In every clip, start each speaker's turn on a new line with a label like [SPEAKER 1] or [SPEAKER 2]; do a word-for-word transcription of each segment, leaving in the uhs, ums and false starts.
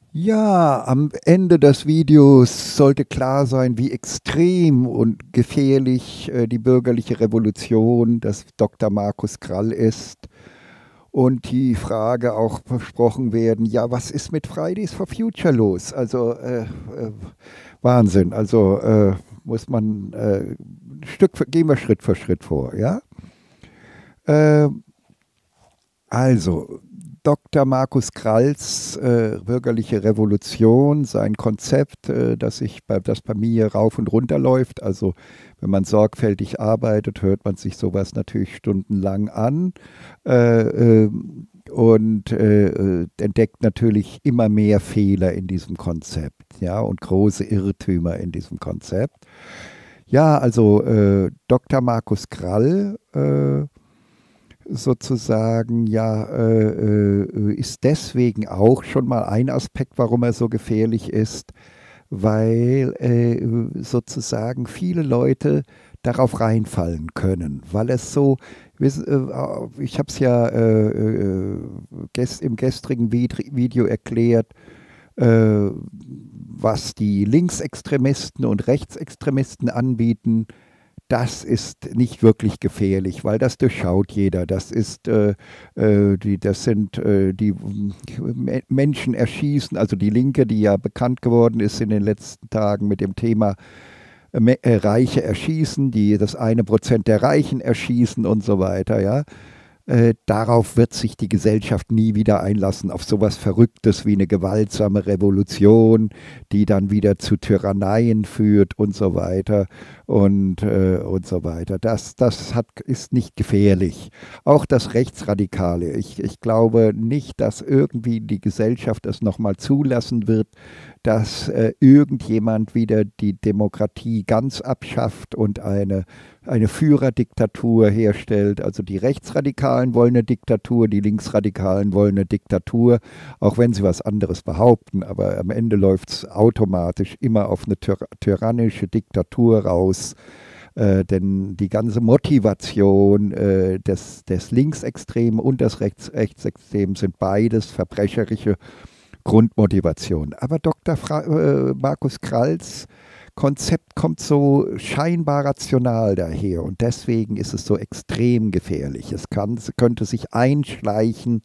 [SPEAKER 1] Ja, am Ende des Videos sollte klar sein, wie extrem und gefährlich äh, die bürgerliche Revolution des Doktor Markus Krall ist. Und die Frage auch besprochen werden, ja, was ist mit Fridays for Future los? Also äh, äh, Wahnsinn. Also äh, muss man äh, Stück für, gehen wir Schritt für Schritt vor, ja? Äh, also, Doktor Markus Kralls äh, bürgerliche Revolution, sein Konzept, äh, das, ich bei, das bei mir rauf und runter läuft. Also wenn man sorgfältig arbeitet, hört man sich sowas natürlich stundenlang an äh, äh, und äh, entdeckt natürlich immer mehr Fehler in diesem Konzept, ja, und große Irrtümer in diesem Konzept. Ja, also äh, Doktor Markus Krall äh, sozusagen, ja, äh, äh, ist deswegen auch schon mal ein Aspekt, warum er so gefährlich ist, weil äh, sozusagen viele Leute darauf reinfallen können, weil es so, wiss- äh, ich habe es ja äh, äh, gest, im gestrigen Vid- Video erklärt, äh, was die Linksextremisten und Rechtsextremisten anbieten. Das ist nicht wirklich gefährlich, weil das durchschaut jeder. Das ist, äh, äh, die, das sind äh, die äh, Menschen erschießen, also die Linke, die ja bekannt geworden ist in den letzten Tagen mit dem Thema äh, äh, Reiche erschießen, die das eine Prozent der Reichen erschießen und so weiter, ja. Äh, darauf wird sich die Gesellschaft nie wieder einlassen, auf sowas Verrücktes wie eine gewaltsame Revolution, die dann wieder zu Tyranneien führt und so weiter und, äh, und so weiter. Das, das hat, ist nicht gefährlich. Auch das Rechtsradikale. Ich, ich glaube nicht, dass irgendwie die Gesellschaft es nochmal zulassen wird, dass äh, irgendjemand wieder die Demokratie ganz abschafft und eine, eine Führerdiktatur herstellt. Also die Rechtsradikalen wollen eine Diktatur, die Linksradikalen wollen eine Diktatur, auch wenn sie was anderes behaupten. Aber am Ende läuft es automatisch immer auf eine tyr tyrannische Diktatur raus. Äh, denn die ganze Motivation äh, des, des Linksextremen und des Rechts Rechtsextremen sind beides verbrecherische Grundmotivation. Aber Doktor Fra äh, Markus Kralls Konzept kommt so scheinbar rational daher und deswegen ist es so extrem gefährlich. Es kann, es könnte sich einschleichen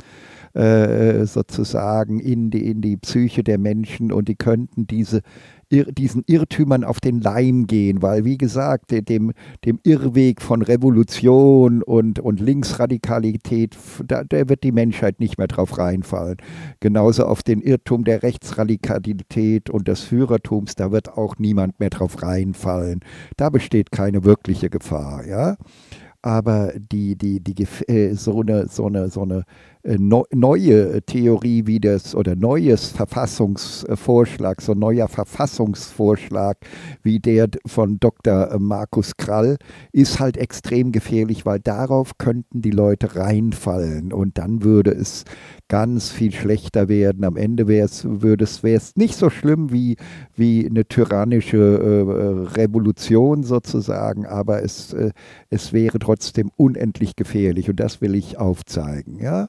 [SPEAKER 1] äh, sozusagen in die, in die Psyche der Menschen und die könnten diese Ir diesen Irrtümern auf den Leim gehen, weil, wie gesagt, dem, dem Irrweg von Revolution und, und Linksradikalität, da, da wird die Menschheit nicht mehr drauf reinfallen. Genauso auf den Irrtum der Rechtsradikalität und des Führertums, da wird auch niemand mehr drauf reinfallen. Da besteht keine wirkliche Gefahr, ja. Aber die, die, die, äh, so eine, so eine, so eine äh, no, neue Theorie wie das oder neues Verfassungsvorschlag, so ein neuer Verfassungsvorschlag wie der von Doktor Markus Krall ist halt extrem gefährlich, weil darauf könnten die Leute reinfallen und dann würde es ganz viel schlechter werden. Am Ende wäre es, würde es, wäre es nicht so schlimm wie, wie eine tyrannische äh, Revolution sozusagen, aber es, äh, es wäre trotzdem unendlich gefährlich und das will ich aufzeigen. Ja,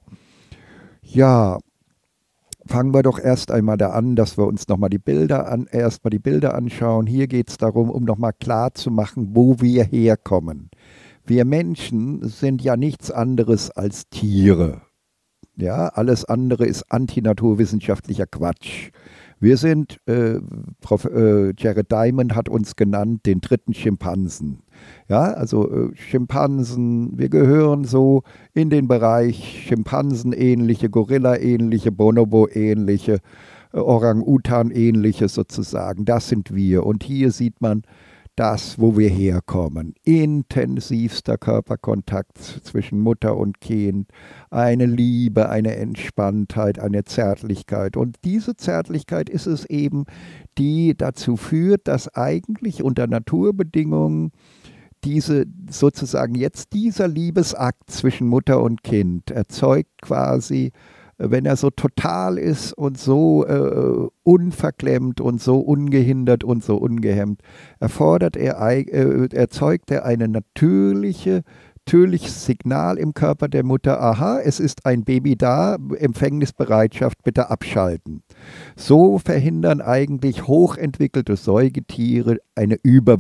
[SPEAKER 1] ja, fangen wir doch erst einmal da an, dass wir uns nochmal die Bilder an, erstmal die Bilder anschauen. Hier geht es darum, um nochmal klar zu machen, wo wir herkommen. Wir Menschen sind ja nichts anderes als Tiere. Ja, alles andere ist antinaturwissenschaftlicher Quatsch. Wir sind, äh, Prof, äh, Jared Diamond hat uns genannt, den dritten Schimpansen. Ja, also äh, Schimpansen, wir gehören so in den Bereich Schimpansen-ähnliche, Gorilla-ähnliche, Bonobo-ähnliche, äh, Orang-Utan-ähnliche sozusagen. Das sind wir. Und hier sieht man das, wo wir herkommen. Intensivster Körperkontakt zwischen Mutter und Kind, eine Liebe, eine Entspanntheit, eine Zärtlichkeit. Und diese Zärtlichkeit ist es eben, die dazu führt, dass eigentlich unter Naturbedingungen diese sozusagen jetzt dieser Liebesakt zwischen Mutter und Kind erzeugt quasi, wenn er so total ist und so äh, unverklemmt und so ungehindert und so ungehemmt, erfordert er, äh, erzeugt er eine natürliche natürliches Signal im Körper der Mutter, aha, es ist ein Baby da, Empfängnisbereitschaft bitte abschalten. So verhindern eigentlich hochentwickelte Säugetiere eine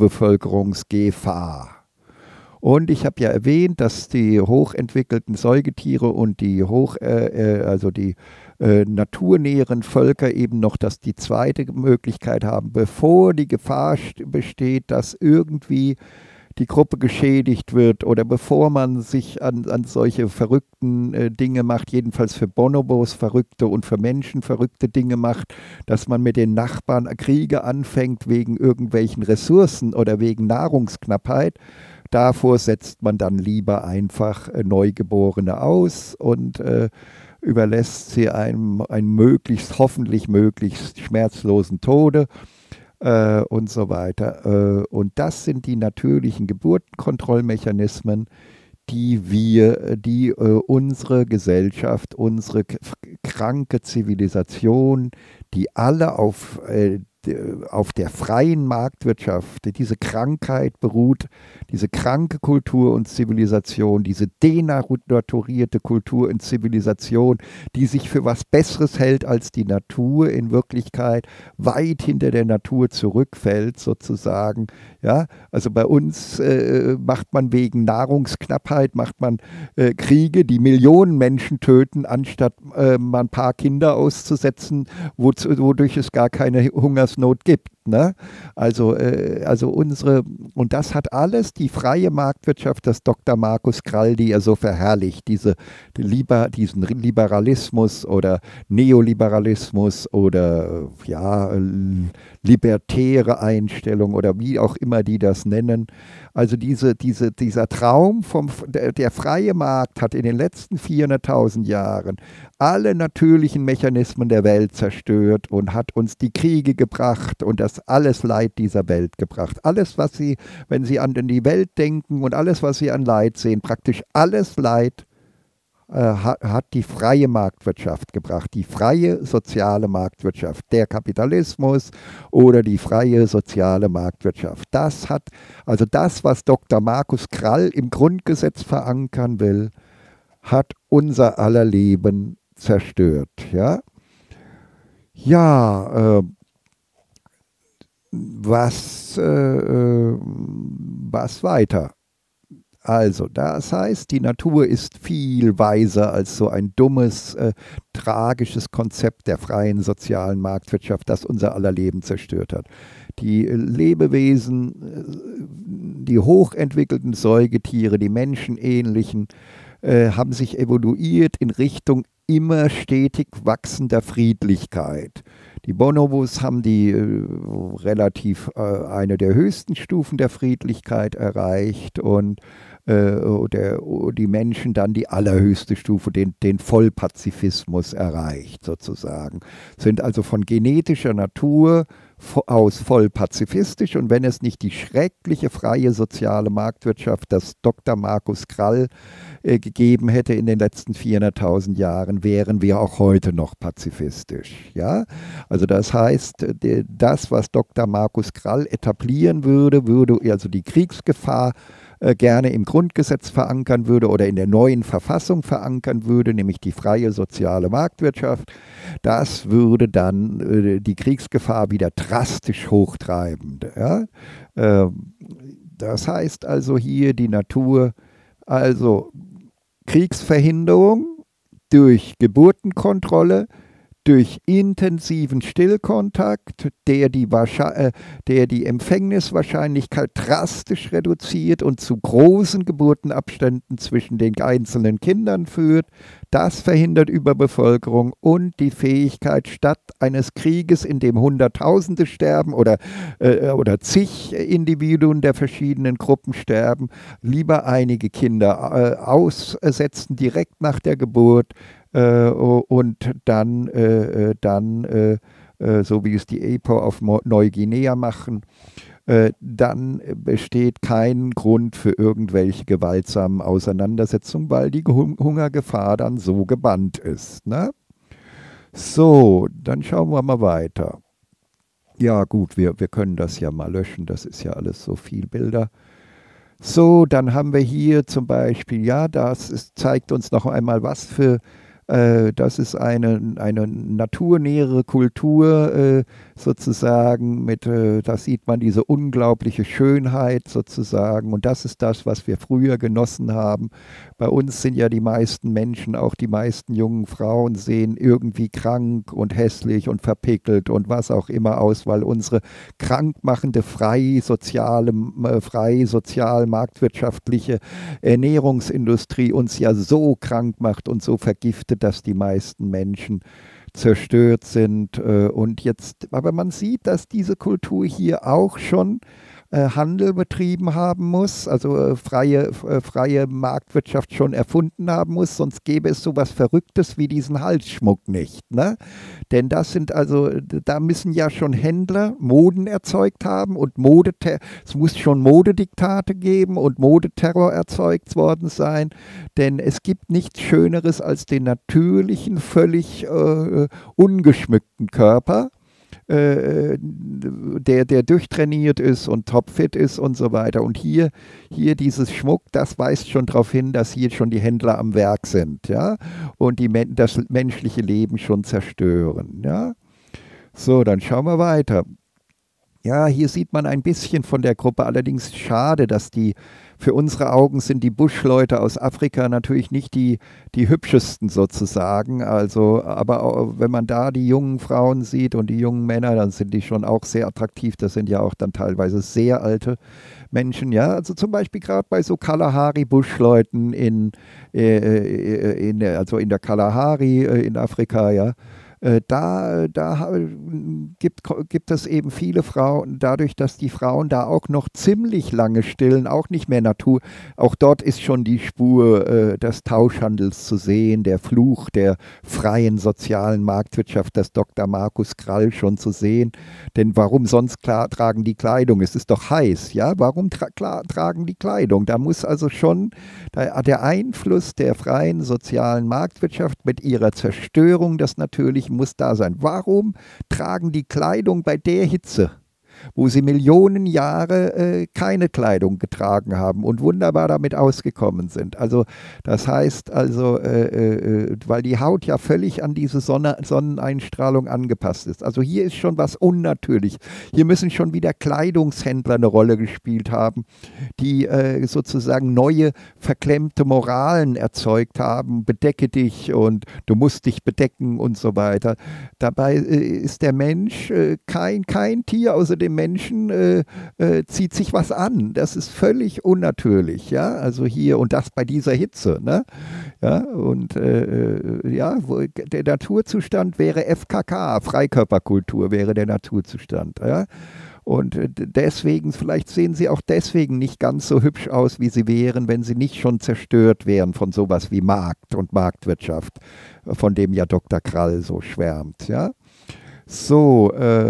[SPEAKER 1] Überbevölkerungsgefahr. Und ich habe ja erwähnt, dass die hochentwickelten Säugetiere und die hoch, äh, also die äh, naturnäheren Völker eben noch, dass die zweite Möglichkeit haben, bevor die Gefahr besteht, dass irgendwie die Gruppe geschädigt wird oder bevor man sich an, an solche verrückten äh, Dinge macht, jedenfalls für Bonobos verrückte und für Menschen verrückte Dinge macht, dass man mit den Nachbarn Kriege anfängt wegen irgendwelchen Ressourcen oder wegen Nahrungsknappheit. Davor setzt man dann lieber einfach äh, Neugeborene aus und äh, überlässt sie einem, einem möglichst, hoffentlich möglichst schmerzlosen Tode äh, und so weiter. Äh, und das sind die natürlichen Geburtenkontrollmechanismen, die wir, die äh, unsere Gesellschaft, unsere kranke Zivilisation, die alle auf äh, auf der freien Marktwirtschaft, diese Krankheit beruht, diese kranke Kultur und Zivilisation, diese denaturierte Kultur und Zivilisation, die sich für was Besseres hält als die Natur, in Wirklichkeit weit hinter der Natur zurückfällt sozusagen. Ja, also bei uns äh, macht man wegen Nahrungsknappheit, macht man äh, Kriege, die Millionen Menschen töten, anstatt äh, mal ein paar Kinder auszusetzen, wozu, wodurch es gar keine Hungersnot gibt. Ne? Also, äh, also unsere, und das hat alles die freie Marktwirtschaft, das Doktor Markus Krall, die er so verherrlicht, diese, die Liber, diesen Liberalismus oder Neoliberalismus oder ja, libertäre Einstellung oder wie auch immer die das nennen. Also diese, diese, dieser Traum vom, der, der freie Markt hat in den letzten vierhunderttausend Jahren alle natürlichen Mechanismen der Welt zerstört und hat uns die Kriege gebracht und das alles Leid dieser Welt gebracht. Alles, was Sie, wenn Sie an die Welt denken und alles, was Sie an Leid sehen, praktisch alles Leid äh, hat, hat die freie Marktwirtschaft gebracht, die freie soziale Marktwirtschaft, der Kapitalismus oder die freie soziale Marktwirtschaft. Das hat, also das, was Doktor Markus Krall im Grundgesetz verankern will, hat unser aller Leben zerstört. Ja, ja äh, was, äh, was weiter? Also, das heißt, die Natur ist viel weiser als so ein dummes, äh, tragisches Konzept der freien sozialen Marktwirtschaft, das unser aller Leben zerstört hat. Die Lebewesen, die hochentwickelten Säugetiere, die menschenähnlichen, äh, haben sich evoluiert in Richtung immer stetig wachsender Friedlichkeit. Die Bonobos haben die äh, relativ äh, eine der höchsten Stufen der Friedlichkeit erreicht und äh, der, die Menschen dann die allerhöchste Stufe, den, den Vollpazifismus erreicht sozusagen. Sind also von genetischer Natur aus voll pazifistisch, und wenn es nicht die schreckliche freie soziale Marktwirtschaft, das Doktor Markus Krall äh, gegeben hätte in den letzten vierhunderttausend Jahren, wären wir auch heute noch pazifistisch. Ja? Also das heißt, das, was Doktor Markus Krall etablieren würde, würde also die Kriegsgefahr äh, gerne im Grundgesetz verankern würde oder in der neuen Verfassung verankern würde, nämlich die freie soziale Marktwirtschaft. Das würde dann äh, die Kriegsgefahr wieder drastisch hochtreiben. Ja? Äh, das heißt also hier die Natur, also Kriegsverhinderung durch Geburtenkontrolle, durch intensiven Stillkontakt, der die, äh, der die Empfängniswahrscheinlichkeit drastisch reduziert und zu großen Geburtenabständen zwischen den einzelnen Kindern führt. Das verhindert Überbevölkerung und die Fähigkeit, statt eines Krieges, in dem Hunderttausende sterben oder, äh, oder zig Individuen der verschiedenen Gruppen sterben, lieber einige Kinder äh, aussetzen direkt nach der Geburt, Äh, und dann, äh, dann äh, äh, so wie es die E P O auf Neuguinea machen, äh, dann besteht kein Grund für irgendwelche gewaltsamen Auseinandersetzungen, weil die Hungergefahr dann so gebannt ist. Ne? So, dann schauen wir mal weiter. Ja gut, wir, wir können das ja mal löschen, das ist ja alles so viel Bilder. So, dann haben wir hier zum Beispiel, ja, das ist, zeigt uns noch einmal, was für, äh, das ist eine, eine naturnähere Kultur äh, sozusagen, mit, äh, da sieht man diese unglaubliche Schönheit sozusagen und das ist das, was wir früher genossen haben. Bei uns sind ja die meisten Menschen, auch die meisten jungen Frauen, sehen irgendwie krank und hässlich und verpickelt und was auch immer aus, weil unsere krankmachende frei soziale, äh, frei sozial marktwirtschaftliche Ernährungsindustrie uns ja so krank macht und so vergiftet, dass die meisten Menschen zerstört sind. äh, Und jetzt, aber man sieht, dass diese Kultur hier auch schon äh, Handel betrieben haben muss, also äh, freie, äh, freie Marktwirtschaft schon erfunden haben muss, sonst gäbe es so was Verrücktes wie diesen Halsschmuck nicht. Ne? Denn das sind also, da müssen ja schon Händler Moden erzeugt haben und Mode, es muss schon Modediktate geben und Modeterror erzeugt worden sein, denn es gibt nichts Schöneres als den natürlichen, völlig äh, ungeschmückten Körper, äh, der, der durchtrainiert ist und topfit ist und so weiter. Und hier, hier dieses Schmuck, das weist schon darauf hin, dass hier schon die Händler am Werk sind, ja, und die, das menschliche Leben schon zerstören, ja. So, dann schauen wir weiter. Ja, hier sieht man ein bisschen von der Gruppe, allerdings schade, dass die, für unsere Augen sind die Buschleute aus Afrika natürlich nicht die, die hübschesten sozusagen, also, aber auch, wenn man da die jungen Frauen sieht und die jungen Männer, dann sind die schon auch sehr attraktiv, das sind ja auch dann teilweise sehr alte Menschen, ja, also zum Beispiel gerade bei so Kalahari-Buschleuten in, äh, in, also in der Kalahari äh, in Afrika, ja, Äh, Da, da gibt, gibt es eben viele Frauen, dadurch, dass die Frauen da auch noch ziemlich lange stillen, auch nicht mehr Natur, auch dort ist schon die Spur äh, des Tauschhandels zu sehen, der Fluch der freien sozialen Marktwirtschaft, das Doktor Markus Krall schon zu sehen. Denn warum sonst klar, tragen die Kleidung? Es ist doch heiß, ja? Warum tra klar, tragen die Kleidung? Da muss also schon da, der Einfluss der freien sozialen Marktwirtschaft mit ihrer Zerstörung des Natürlichen muss da sein. Warum tragen die Kleidung bei der Hitze, wo sie Millionen Jahre äh, keine Kleidung getragen haben und wunderbar damit ausgekommen sind? Also das heißt also, äh, äh, weil die Haut ja völlig an diese Sonne, Sonneneinstrahlung angepasst ist. Also hier ist schon was unnatürlich. Hier müssen schon wieder Kleidungshändler eine Rolle gespielt haben, die äh, sozusagen neue verklemmte Moralen erzeugt haben. Bedecke dich und du musst dich bedecken und so weiter. Dabei äh, ist der Mensch äh, kein, kein Tier außer dem Menschen äh, äh, zieht sich was an. Das ist völlig unnatürlich, ja. Also hier und das bei dieser Hitze, ne? Ja, und äh, ja, wo, der Naturzustand wäre F K K, Freikörperkultur wäre der Naturzustand, ja. Und deswegen, vielleicht sehen sie auch deswegen nicht ganz so hübsch aus, wie sie wären, wenn sie nicht schon zerstört wären von sowas wie Markt und Marktwirtschaft, von dem ja Doktor Krall so schwärmt, ja. So, äh,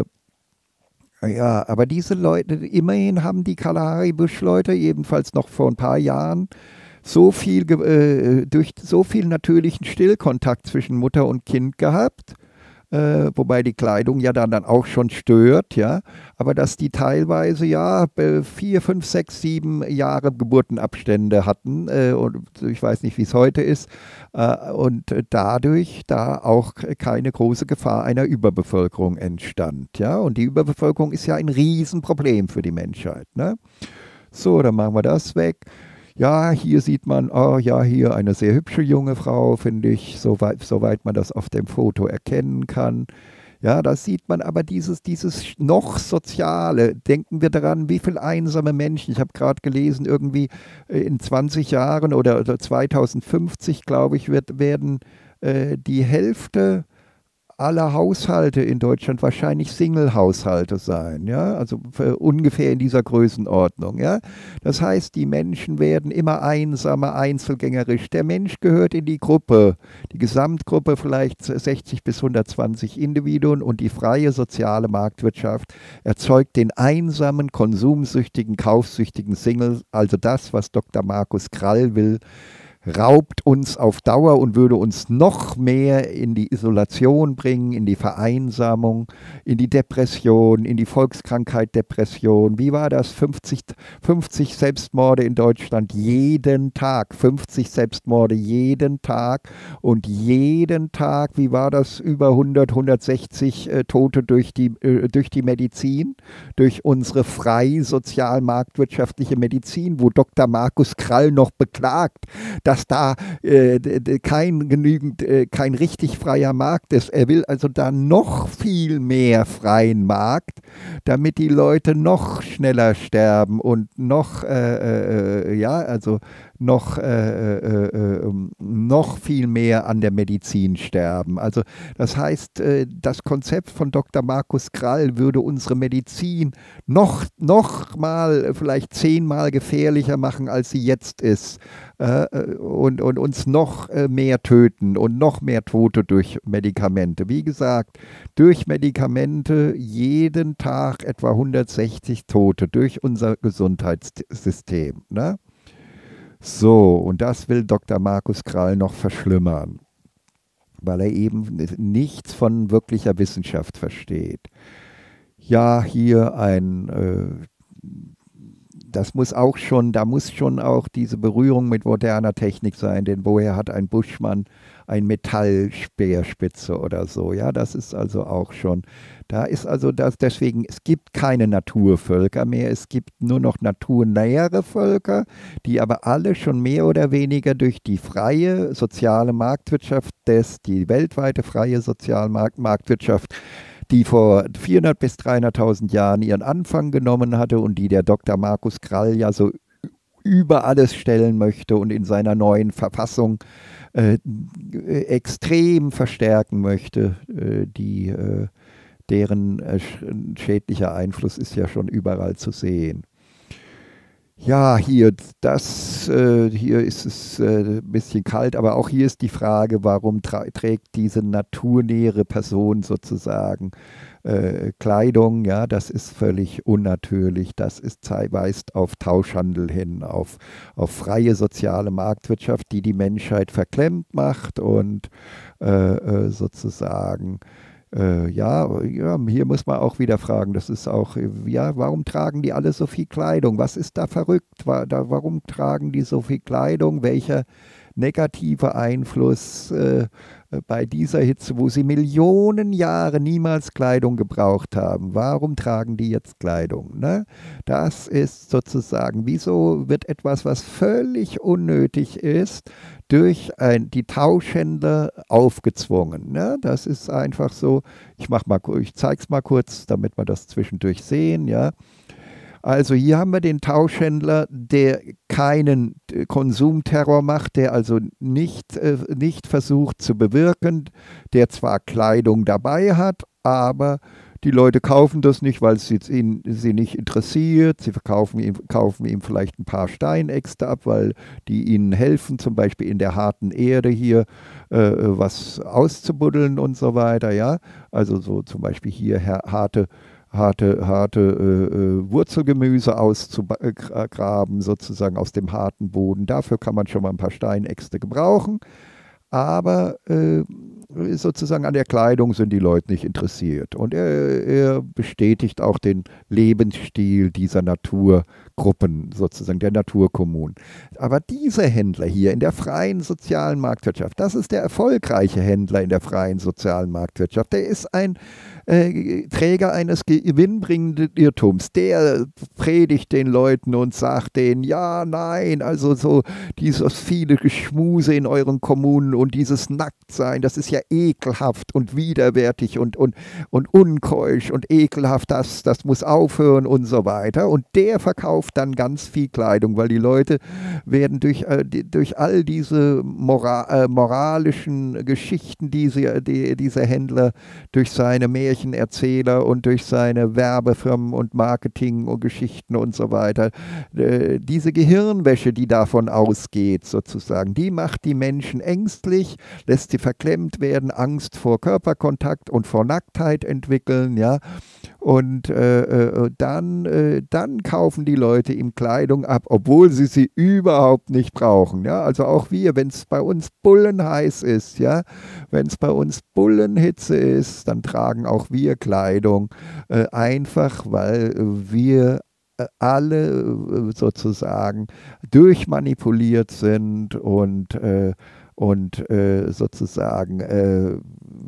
[SPEAKER 1] ja, aber diese Leute, immerhin haben die Kalahari-Buschleute, jedenfalls noch vor ein paar Jahren, so viel, äh, durch so viel natürlichen Stillkontakt zwischen Mutter und Kind gehabt, äh, wobei die Kleidung ja dann, dann auch schon stört, ja, aber dass die teilweise ja vier, fünf, sechs, sieben Jahre Geburtenabstände hatten, äh, und ich weiß nicht, wie es heute ist, äh, und dadurch da auch keine große Gefahr einer Überbevölkerung entstand, ja, und die Überbevölkerung ist ja ein Riesenproblem für die Menschheit, ne? So, dann machen wir das weg. Ja, hier sieht man, oh ja, hier eine sehr hübsche junge Frau, finde ich, soweit, soweit man das auf dem Foto erkennen kann. Ja, da sieht man aber dieses, dieses noch Soziale. Denken wir daran, wie viele einsame Menschen, ich habe gerade gelesen, irgendwie in zwanzig Jahren oder, oder zweitausendfünfzig, glaube ich, wird, werden äh, die Hälfte aller Haushalte in Deutschland wahrscheinlich Single-Haushalte sein, ja, also ungefähr in dieser Größenordnung, ja. Das heißt, die Menschen werden immer einsamer, einzelgängerisch. Der Mensch gehört in die Gruppe, die Gesamtgruppe vielleicht sechzig bis hundertzwanzig Individuen und die freie soziale Marktwirtschaft erzeugt den einsamen, konsumsüchtigen, kaufsüchtigen Single, also das, was Doktor Markus Krall will, raubt uns auf Dauer und würde uns noch mehr in die Isolation bringen, in die Vereinsamung, in die Depression, in die Volkskrankheit Depression. Wie war das? fünfzig, fünfzig Selbstmorde in Deutschland jeden Tag. fünfzig Selbstmorde jeden Tag und jeden Tag, wie war das? Über hundert, hundertsechzig äh, Tote durch die, äh, durch die Medizin, durch unsere frei sozial marktwirtschaftliche Medizin, wo Doktor Markus Krall noch beklagt, dass dass da äh, kein genügend, äh, kein richtig freier Markt ist. Er will also da noch viel mehr freien Markt, damit die Leute noch schneller sterben und noch, äh, äh, ja, also noch, äh, äh, äh, noch viel mehr an der Medizin sterben. Also das heißt, äh, das Konzept von Doktor Markus Krall würde unsere Medizin noch, noch mal, vielleicht zehnmal gefährlicher machen, als sie jetzt ist. Äh, und, und uns noch äh, mehr töten und noch mehr Tote durch Medikamente. Wie gesagt, durch Medikamente jeden Tag etwa hundertsechzig Tote durch unser Gesundheitssystem. Ne? So, und das will Doktor Markus Krall noch verschlimmern, weil er eben nichts von wirklicher Wissenschaft versteht. Ja, hier ein, äh, das muss auch schon, da muss schon auch diese Berührung mit moderner Technik sein, denn woher hat ein Buschmann ein Metallspeerspitze oder so, ja, das ist also auch schon, da ist also das, deswegen, es gibt keine Naturvölker mehr, es gibt nur noch naturnähere Völker, die aber alle schon mehr oder weniger durch die freie soziale Marktwirtschaft, des, die weltweite freie Sozialmarktwirtschaft, die vor vierhundert bis dreihunderttausend Jahren ihren Anfang genommen hatte und die der Doktor Markus Krall ja so über alles stellen möchte und in seiner neuen Verfassung äh, extrem verstärken möchte, äh, die, äh, deren äh, schädlicher Einfluss ist ja schon überall zu sehen. Ja, hier, das, äh, hier ist es äh, ein bisschen kalt, aber auch hier ist die Frage, warum trägt diese naturnähere Person sozusagen äh, Kleidung? Ja, das ist völlig unnatürlich. Das ist, weist auf Tauschhandel hin, auf, auf freie soziale Marktwirtschaft, die die Menschheit verklemmt macht und äh, äh, sozusagen Äh, ja, ja, hier muss man auch wieder fragen, das ist auch, ja, warum tragen die alle so viel Kleidung? Was ist da verrückt? War, da, warum tragen die so viel Kleidung? Welcher negative Einfluss äh, bei dieser Hitze, wo sie Millionen Jahre niemals Kleidung gebraucht haben? Warum tragen die jetzt Kleidung? Ne? Das ist sozusagen, wieso wird etwas, was völlig unnötig ist, durch ein, die Tauschhändler aufgezwungen. Ne? Das ist einfach so, ich, mach mal, ich zeige es mal kurz, damit wir das zwischendurch sehen. Ja? Also hier haben wir den Tauschhändler, der keinen Konsumterror macht, der also nicht, äh, nicht versucht zu bewirken, der zwar Kleidung dabei hat, aber die Leute kaufen das nicht, weil es ihn, sie nicht interessiert. Sie verkaufen ihm, kaufen ihm vielleicht ein paar Steinäxte ab, weil die ihnen helfen, zum Beispiel in der harten Erde hier äh, was auszubuddeln und so weiter. Ja? Also so zum Beispiel hier harte, harte, harte äh, Wurzelgemüse auszugraben, sozusagen aus dem harten Boden. Dafür kann man schon mal ein paar Steinäxte gebrauchen. Aber äh, sozusagen an der Kleidung sind die Leute nicht interessiert. Und er, er bestätigt auch den Lebensstil dieser Naturgruppen, sozusagen der Naturkommunen. Aber dieser Händler hier in der freien sozialen Marktwirtschaft, das ist der erfolgreiche Händler in der freien sozialen Marktwirtschaft. Der ist ein äh, Träger eines gewinnbringenden Irrtums. Der predigt den Leuten und sagt denen, ja, nein, also so dieses viele Geschmuse in euren Kommunen und dieses Nacktsein, das ist ja ekelhaft und widerwärtig und, und, und unkeusch und ekelhaft, das, das muss aufhören und so weiter. Und der verkauft dann ganz viel Kleidung, weil die Leute werden durch, äh, die, durch all diese Mora äh, moralischen Geschichten, die, sie, die dieser Händler durch seine Märchenerzähler und durch seine Werbefirmen und Marketing und Geschichten und so weiter, äh, diese Gehirnwäsche, die davon ausgeht sozusagen, die macht die Menschen ängstlich ängstlich, lässt sie verklemmt werden, Angst vor Körperkontakt und vor Nacktheit entwickeln, ja. Und äh, äh, dann, äh, dann kaufen die Leute ihm Kleidung ab, obwohl sie sie überhaupt nicht brauchen. Ja? Also auch wir, wenn es bei uns bullenheiß ist, ja, wenn es bei uns Bullenhitze ist, dann tragen auch wir Kleidung, äh, einfach weil wir äh, alle äh, sozusagen durchmanipuliert sind und äh, und äh, sozusagen äh,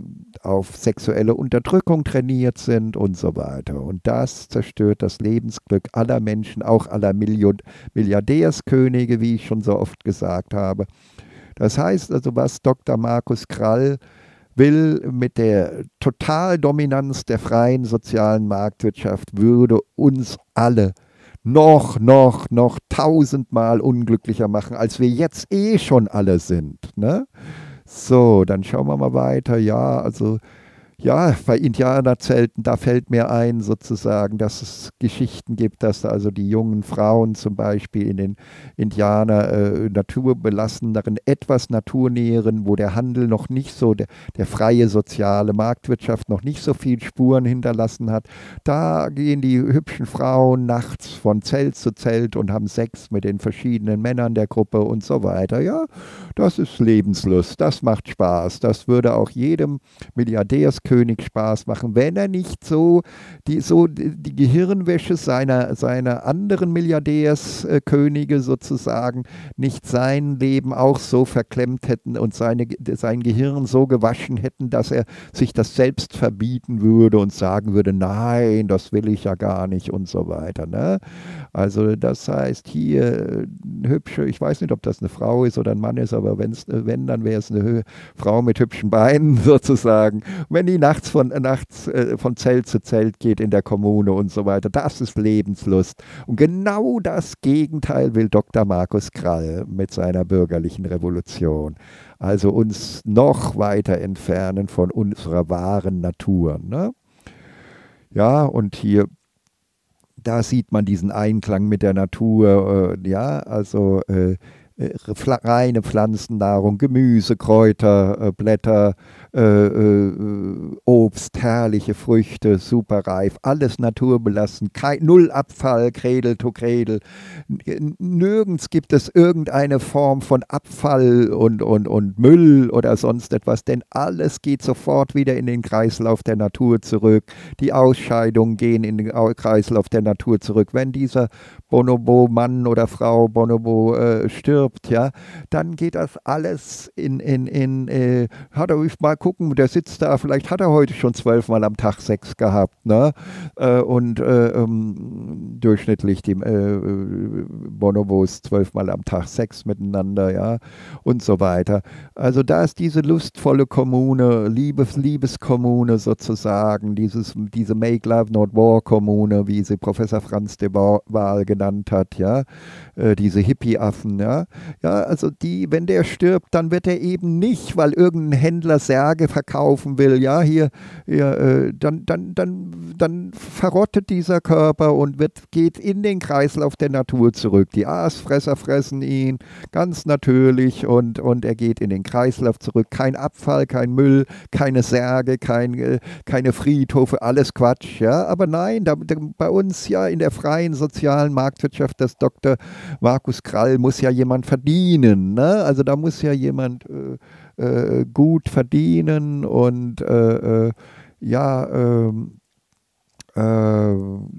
[SPEAKER 1] auf sexuelle Unterdrückung trainiert sind und so weiter. Und das zerstört das Lebensglück aller Menschen, auch aller Milliard Milliardärskönige, wie ich schon so oft gesagt habe. Das heißt also, was Doktor Markus Krall will mit der Totaldominanz der freien sozialen Marktwirtschaft, würde uns alle noch, noch, noch tausendmal unglücklicher machen, als wir jetzt eh schon alle sind. Ne? So, dann schauen wir mal weiter. Ja, also ja, bei Indianerzelten, da fällt mir ein sozusagen, dass es Geschichten gibt, dass da also die jungen Frauen zum Beispiel in den Indianer äh, naturbelasseneren, etwas naturnäheren, wo der Handel noch nicht so, der, der freie soziale Marktwirtschaft noch nicht so viel Spuren hinterlassen hat, da gehen die hübschen Frauen nachts von Zelt zu Zelt und haben Sex mit den verschiedenen Männern der Gruppe und so weiter. Ja, das ist Lebenslust, das macht Spaß, das würde auch jedem Milliardärs König Spaß machen, wenn er nicht so die, so die Gehirnwäsche seiner, seiner anderen Milliardärskönige sozusagen nicht sein Leben auch so verklemmt hätten und seine, sein Gehirn so gewaschen hätten, dass er sich das selbst verbieten würde und sagen würde, nein, das will ich ja gar nicht und so weiter. Ne? Also das heißt hier eine hübsche, ich weiß nicht, ob das eine Frau ist oder ein Mann ist, aber wenn's, wenn, dann wäre es eine Frau mit hübschen Beinen sozusagen. Wenn die nachts von, nachts äh, von Zelt zu Zelt geht in der Kommune und so weiter. Das ist Lebenslust. Und genau das Gegenteil will Doktor Markus Krall mit seiner bürgerlichen Revolution. Also uns noch weiter entfernen von unserer wahren Natur. Ne? Ja, und hier, da sieht man diesen Einklang mit der Natur. Äh, ja, also äh, reine Pflanzennahrung, Gemüse, Kräuter, äh, Blätter, äh, äh, Obst, herrliche Früchte, super reif, alles naturbelassen, kein, null Abfall, Cradle to Cradle. Nirgends gibt es irgendeine Form von Abfall und, und, und Müll oder sonst etwas, denn alles geht sofort wieder in den Kreislauf der Natur zurück. Die Ausscheidungen gehen in den Kreislauf der Natur zurück. Wenn dieser Bonobo, Mann oder Frau Bonobo äh, stirbt, ja, dann geht das alles in, in, in äh, hat er mal gucken, der sitzt da, vielleicht hat er heute schon zwölfmal am Tag Sex gehabt, ne? Äh, und äh, ähm, durchschnittlich die äh, Bonobos zwölfmal am Tag Sex miteinander, ja, und so weiter. Also da ist diese lustvolle Kommune, Liebes, Liebeskommune sozusagen, dieses, diese Make Love Not War Kommune, wie sie Professor Franz de Waal genannt hat, ja, äh, diese Hippie-Affen, ja, ja, also die, wenn der stirbt, dann wird er eben nicht, weil irgendein Händler Särge verkaufen will, ja, hier, hier äh, dann, dann, dann, dann verrottet dieser Körper und wird, geht in den Kreislauf der Natur zurück. Die Aasfresser fressen ihn ganz natürlich und, und er geht in den Kreislauf zurück. Kein Abfall, kein Müll, keine Särge, kein, äh, keine Friedhofe, alles Quatsch, ja, aber nein, da, da, bei uns ja in der freien sozialen Marktwirtschaft, das Doktor Markus Krall, muss ja jemand verdienen, ne? Also da muss ja jemand äh, äh, gut verdienen und äh, äh, ja, äh, äh,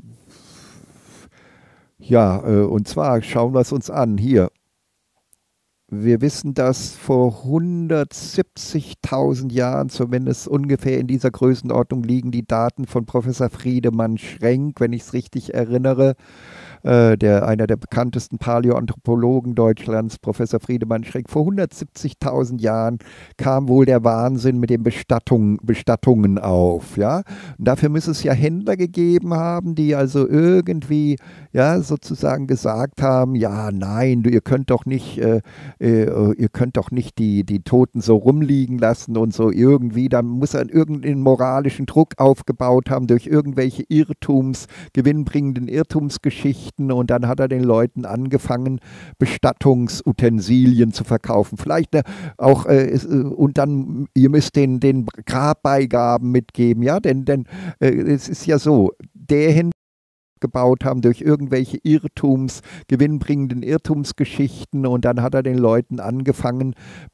[SPEAKER 1] ja, äh, und zwar schauen wir es uns an, hier. Wir wissen, dass vor hundertsiebzigtausend Jahren, zumindest ungefähr in dieser Größenordnung, liegen die Daten von Professor Friedemann Schrenk, wenn ich es richtig erinnere, äh, der, einer der bekanntesten Paläoanthropologen Deutschlands, Professor Friedemann Schrenk. Vor hundertsiebzigtausend Jahren kam wohl der Wahnsinn mit den Bestattung, Bestattungen auf. Ja? Und dafür muss es ja Händler gegeben haben, die also irgendwie ja, sozusagen gesagt haben, ja, nein, ihr könnt doch nicht... Äh, Äh, ihr könnt doch nicht die, die Toten so rumliegen lassen und so irgendwie, dann muss er irgendeinen moralischen Druck aufgebaut haben durch irgendwelche Irrtums, gewinnbringenden Irrtumsgeschichten Geschichten und dann hat er den Leuten angefangen, Bestattungsutensilien zu verkaufen. Vielleicht äh, auch, äh, und dann, ihr müsst den, den Grabbeigaben mitgeben, ja, denn, denn äh, es ist ja so, der Händler gebaut haben durch irgendwelche Irrtums, gewinnbringenden Irrtumsgeschichten und dann hat er den Leuten angefangen,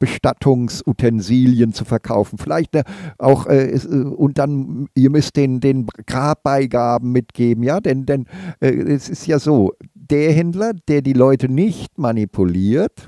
[SPEAKER 1] Bestattungsutensilien zu verkaufen. Vielleicht äh, auch, äh, und dann, ihr müsst den, den Grabbeigaben mitgeben, ja, denn, denn äh, es ist ja so, der Händler, der die Leute nicht manipuliert,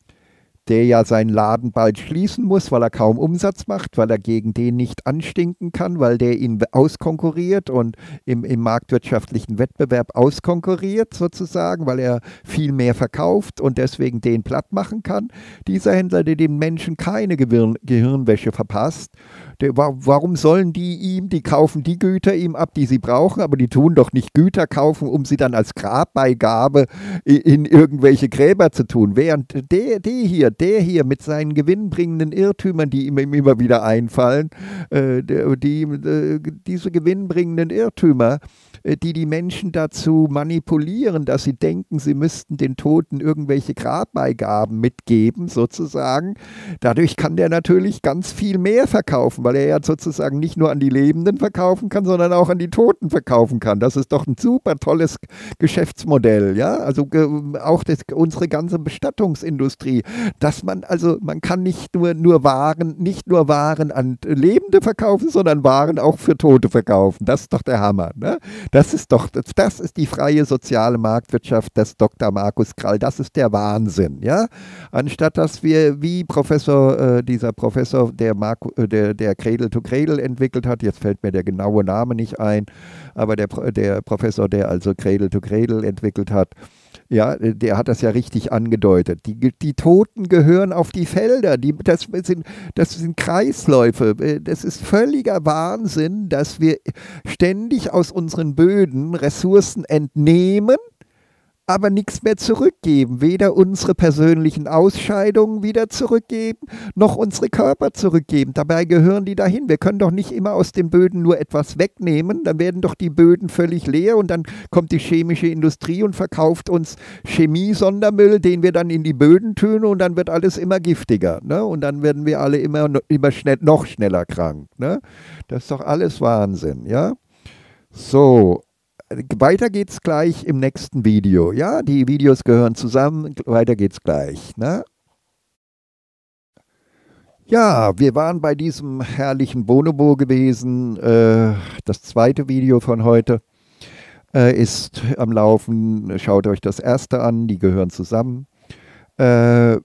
[SPEAKER 1] der ja seinen Laden bald schließen muss, weil er kaum Umsatz macht, weil er gegen den nicht anstinken kann, weil der ihn auskonkurriert und im, im marktwirtschaftlichen Wettbewerb auskonkurriert sozusagen, weil er viel mehr verkauft und deswegen den platt machen kann. Dieser Händler, der den Menschen keine Gehirn, Gehirnwäsche verpasst, der, warum sollen die ihm, die kaufen die Güter ihm ab, die sie brauchen, aber die tun doch nicht Güter kaufen, um sie dann als Grabbeigabe in, in irgendwelche Gräber zu tun. Während der, der hier, der hier mit seinen gewinnbringenden Irrtümern, die ihm immer wieder einfallen, äh, die, äh, diese gewinnbringenden Irrtümer, äh, die die Menschen dazu manipulieren, dass sie denken, sie müssten den Toten irgendwelche Grabbeigaben mitgeben, sozusagen. Dadurch kann der natürlich ganz viel mehr verkaufen, weil er ja sozusagen nicht nur an die Lebenden verkaufen kann, sondern auch an die Toten verkaufen kann. Das ist doch ein super tolles Geschäftsmodell, ja. Also äh, auch das, unsere ganze Bestattungsindustrie, dass man also man kann nicht nur nur Waren, nicht nur Waren an Lebende verkaufen, sondern Waren auch für Tote verkaufen. Das ist doch der Hammer, ne? Das ist doch das, das ist die freie soziale Marktwirtschaft des Doktor Markus Krall. Das ist der Wahnsinn, ja. Anstatt dass wir wie Professor äh, dieser Professor, der Marco, äh, der der Cradle to Cradle entwickelt hat, jetzt fällt mir der genaue Name nicht ein, aber der, der Professor, der also Cradle to Cradle entwickelt hat, ja, der hat das ja richtig angedeutet. Die, die Toten gehören auf die Felder, die, das, sind, das sind Kreisläufe. Das ist völliger Wahnsinn, dass wir ständig aus unseren Böden Ressourcen entnehmen, aber nichts mehr zurückgeben. Weder unsere persönlichen Ausscheidungen wieder zurückgeben, noch unsere Körper zurückgeben. Dabei gehören die dahin. Wir können doch nicht immer aus den Böden nur etwas wegnehmen, dann werden doch die Böden völlig leer und dann kommt die chemische Industrie und verkauft uns Chemie-Sondermüll, den wir dann in die Böden tun und dann wird alles immer giftiger. Ne? Und dann werden wir alle immer, immer schnell, noch schneller krank. Ne? Das ist doch alles Wahnsinn. Ja? So. Weiter geht's gleich im nächsten Video. Ja, die Videos gehören zusammen. Weiter geht's gleich. Ne? Ja, wir waren bei diesem herrlichen Bonobo gewesen. Äh, das zweite Video von heute äh, ist am Laufen. Schaut euch das erste an. Die gehören zusammen. Äh,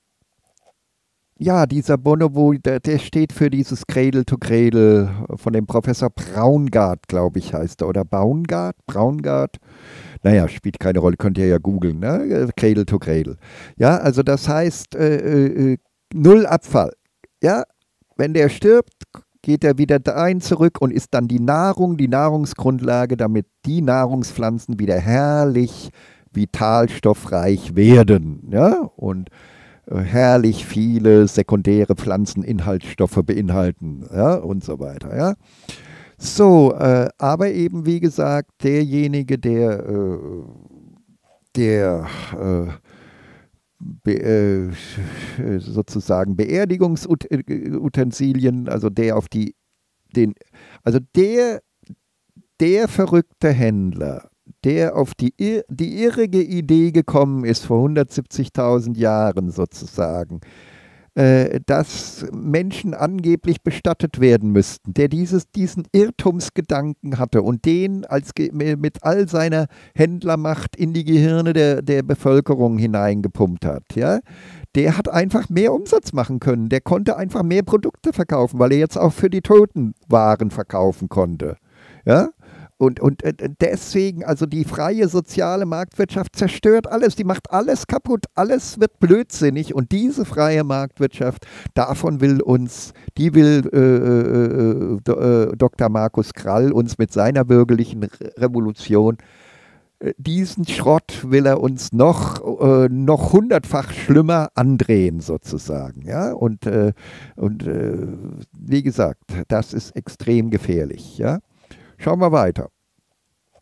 [SPEAKER 1] Ja, dieser Bonobo, der, der steht für dieses Cradle to Cradle von dem Professor Braungart, glaube ich, heißt er. Oder Baungart? Braungart? Naja, spielt keine Rolle, könnt ihr ja googeln, ne? Cradle to Cradle. Ja, also das heißt, äh, äh, null Abfall. Ja, wenn der stirbt, geht er wieder dahin zurück und ist dann die Nahrung, die Nahrungsgrundlage, damit die Nahrungspflanzen wieder herrlich vitalstoffreich werden. Ja, und herrlich viele sekundäre Pflanzeninhaltsstoffe beinhalten, ja, und so weiter. Ja. So, äh, aber eben wie gesagt, derjenige, der, äh, der äh, be, äh, sozusagen Beerdigungsutensilien, also der auf die, den, also der, der verrückte Händler, der auf die, die irrige Idee gekommen ist, vor hundertsiebzigtausend Jahren sozusagen, äh, dass Menschen angeblich bestattet werden müssten, der dieses, diesen Irrtumsgedanken hatte und den als, mit all seiner Händlermacht in die Gehirne der, der Bevölkerung hineingepumpt hat, ja, der hat einfach mehr Umsatz machen können, der konnte einfach mehr Produkte verkaufen, weil er jetzt auch für die Toten Waren verkaufen konnte, ja. Und, und deswegen, also die freie soziale Marktwirtschaft zerstört alles, die macht alles kaputt, alles wird blödsinnig und diese freie Marktwirtschaft, davon will uns, die will äh, äh, Doktor Markus Krall uns mit seiner bürgerlichen Revolution, äh, diesen Schrott will er uns noch, äh, noch hundertfach schlimmer andrehen sozusagen. Ja? Und, äh, und äh, wie gesagt, das ist extrem gefährlich. Ja? Schauen wir weiter.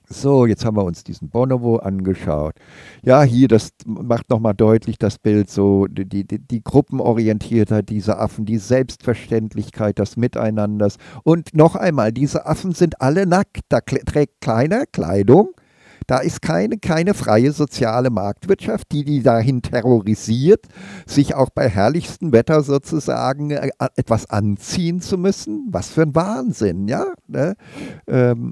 [SPEAKER 1] So, jetzt haben wir uns diesen Bonobo angeschaut. Ja, hier, das macht nochmal deutlich das Bild, so die, die, die Gruppenorientiertheit dieser Affen, die Selbstverständlichkeit des Miteinanders. Und noch einmal, diese Affen sind alle nackt, da trägt keiner Kleidung. Da ist keine, keine freie soziale Marktwirtschaft, die die dahin terrorisiert, sich auch bei herrlichstem Wetter sozusagen äh, etwas anziehen zu müssen. Was für ein Wahnsinn, ja? Ne? Ähm,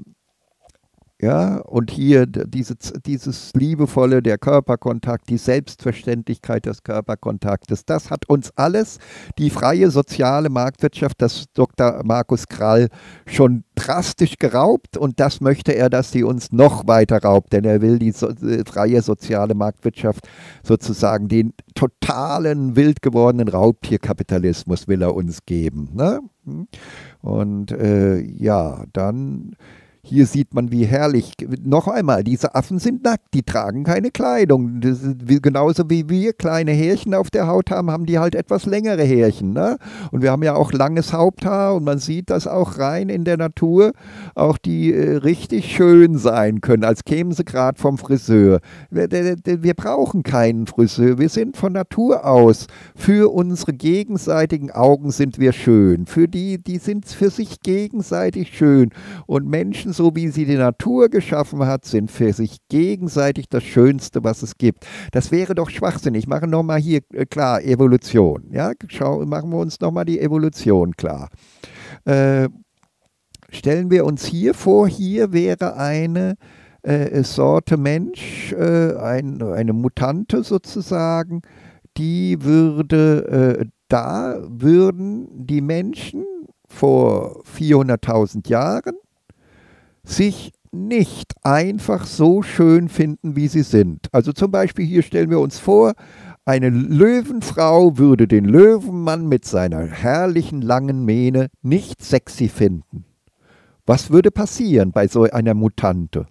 [SPEAKER 1] Ja, und hier d- diese, dieses liebevolle, der Körperkontakt, die Selbstverständlichkeit des Körperkontaktes, das hat uns alles die freie soziale Marktwirtschaft, das Doktor Markus Krall schon drastisch geraubt und das möchte er, dass sie uns noch weiter raubt, denn er will die so, äh, freie soziale Marktwirtschaft sozusagen den totalen, wild gewordenen Raubtierkapitalismus will er uns geben. Ne? Und äh, ja, dann hier sieht man, wie herrlich. Noch einmal, diese Affen sind nackt, die tragen keine Kleidung. Das ist wie, genauso wie wir kleine Härchen auf der Haut haben, haben die halt etwas längere Härchen. Ne? Und wir haben ja auch langes Haupthaar und man sieht das auch rein in der Natur, auch die äh, richtig schön sein können, als kämen sie gerade vom Friseur. Wir, wir brauchen keinen Friseur, wir sind von Natur aus. Für unsere gegenseitigen Augen sind wir schön. Für die, die sind für sich gegenseitig schön. Und Menschen, so wie sie die Natur geschaffen hat, sind für sich gegenseitig das Schönste, was es gibt. Das wäre doch schwachsinnig. Ich mache nochmal hier äh, klar, Evolution. Ja? Schau, machen wir uns nochmal die Evolution klar. Äh, stellen wir uns hier vor, hier wäre eine äh, Sorte Mensch, äh, ein, eine Mutante sozusagen, die würde, äh, da würden die Menschen vor vierhunderttausend Jahren sich nicht einfach so schön finden, wie sie sind. Also zum Beispiel hier stellen wir uns vor, eine Löwenfrau würde den Löwenmann mit seiner herrlichen langen Mähne nicht sexy finden. Was würde passieren bei so einer Mutante?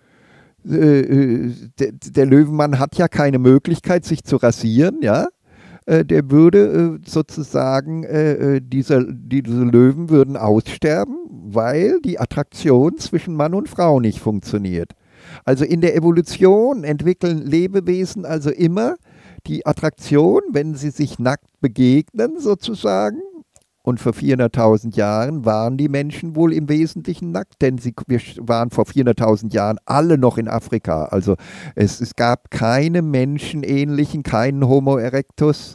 [SPEAKER 1] Äh, der, der Löwenmann hat ja keine Möglichkeit, sich zu rasieren, ja? Äh, der würde äh, sozusagen, äh, diese, diese Löwen würden aussterben, weil die Attraktion zwischen Mann und Frau nicht funktioniert. Also in der Evolution entwickeln Lebewesen also immer die Attraktion, wenn sie sich nackt begegnen sozusagen. Und vor vierhunderttausend Jahren waren die Menschen wohl im Wesentlichen nackt, denn sie, wir waren vor vierhunderttausend Jahren alle noch in Afrika. Also es, es gab keine menschenähnlichen, keinen Homo erectus.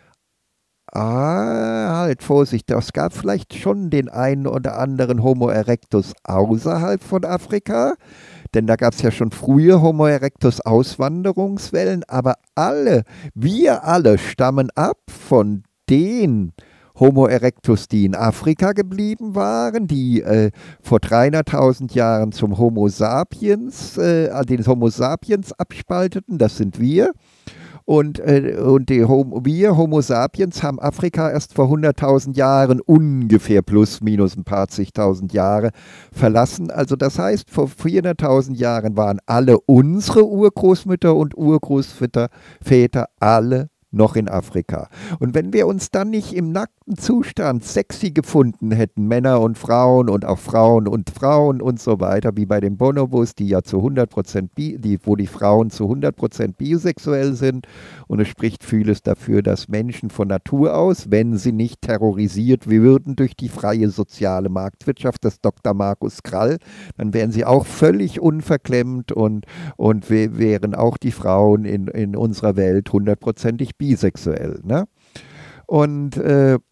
[SPEAKER 1] Ah, halt, Vorsicht, es gab vielleicht schon den einen oder anderen Homo erectus außerhalb von Afrika, denn da gab es ja schon frühe Homo erectus Auswanderungswellen, aber alle, wir alle stammen ab von den Homo erectus, die in Afrika geblieben waren, die äh, vor dreihunderttausend Jahren zum Homo sapiens, äh, den Homo sapiens abspalteten, das sind wir. Und, äh, und die Homo, wir, Homo sapiens, haben Afrika erst vor hunderttausend Jahren, ungefähr plus minus ein paar zigtausend Jahre, verlassen. Also das heißt, vor vierhunderttausend Jahren waren alle unsere Urgroßmütter und Urgroßväter Väter alle noch in Afrika. Und wenn wir uns dann nicht im nackten Zustand sexy gefunden hätten, Männer und Frauen und auch Frauen und Frauen und so weiter, wie bei den Bonobos, die ja zu hundert Prozent, bi, die, wo die Frauen zu hundert Prozent bisexuell sind, und es spricht vieles dafür, dass Menschen von Natur aus, wenn sie nicht terrorisiert würden durch die freie soziale Marktwirtschaft des Doktor Markus Krall, dann wären sie auch völlig unverklemmt und, und wären auch die Frauen in, in unserer Welt hundertprozentig bisexuell. Ne? Und äh, äh,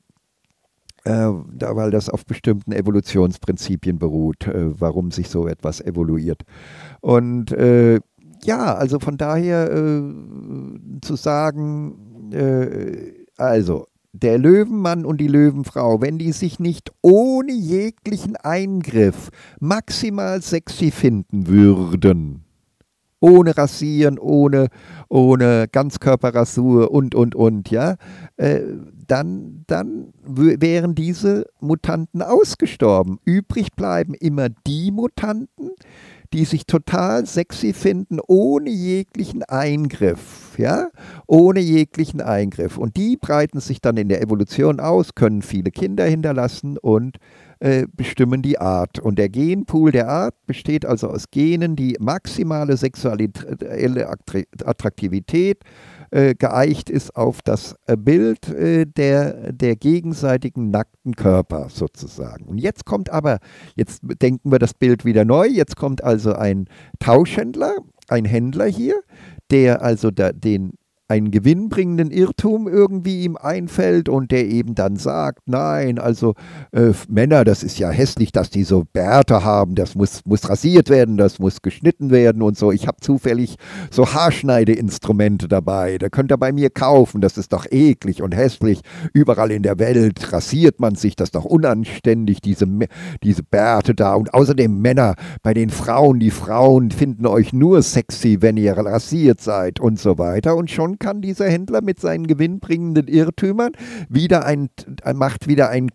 [SPEAKER 1] da, weil das auf bestimmten Evolutionsprinzipien beruht, äh, warum sich so etwas evoluiert. Und äh, ja, also von daher äh, zu sagen, äh, also der Löwenmann und die Löwenfrau, wenn die sich nicht ohne jeglichen Eingriff maximal sexy finden würden, ohne Rasieren, ohne, ohne Ganzkörperrasur und, und, und, ja, äh, dann, dann wären diese Mutanten ausgestorben. Übrig bleiben immer die Mutanten, die sich total sexy finden, ohne jeglichen Eingriff, ja, ohne jeglichen Eingriff. Und die breiten sich dann in der Evolution aus, können viele Kinder hinterlassen und äh, bestimmen die Art. Und der Genpool der Art besteht also aus Genen, die maximale sexuelle Attraktivität äh, geeicht ist auf das äh, Bild äh, der, der gegenseitigen nackten Körper sozusagen. Und jetzt kommt aber, jetzt denken wir das Bild wieder neu, jetzt kommt also ein Tauschhändler, ein Händler hier, der also da, den einen gewinnbringenden Irrtum irgendwie ihm einfällt und der eben dann sagt, nein, also äh, Männer, das ist ja hässlich, dass die so Bärte haben, das muss, muss rasiert werden, das muss geschnitten werden und so. Ich habe zufällig so Haarschneideinstrumente dabei, da könnt ihr bei mir kaufen, das ist doch eklig und hässlich. Überall in der Welt rasiert man sich, das ist doch unanständig, diese, diese Bärte da. Und außerdem Männer, bei den Frauen, die Frauen finden euch nur sexy, wenn ihr rasiert seid und so weiter. Und schon kann dieser Händler mit seinen gewinnbringenden Irrtümern wieder ein, macht wieder einen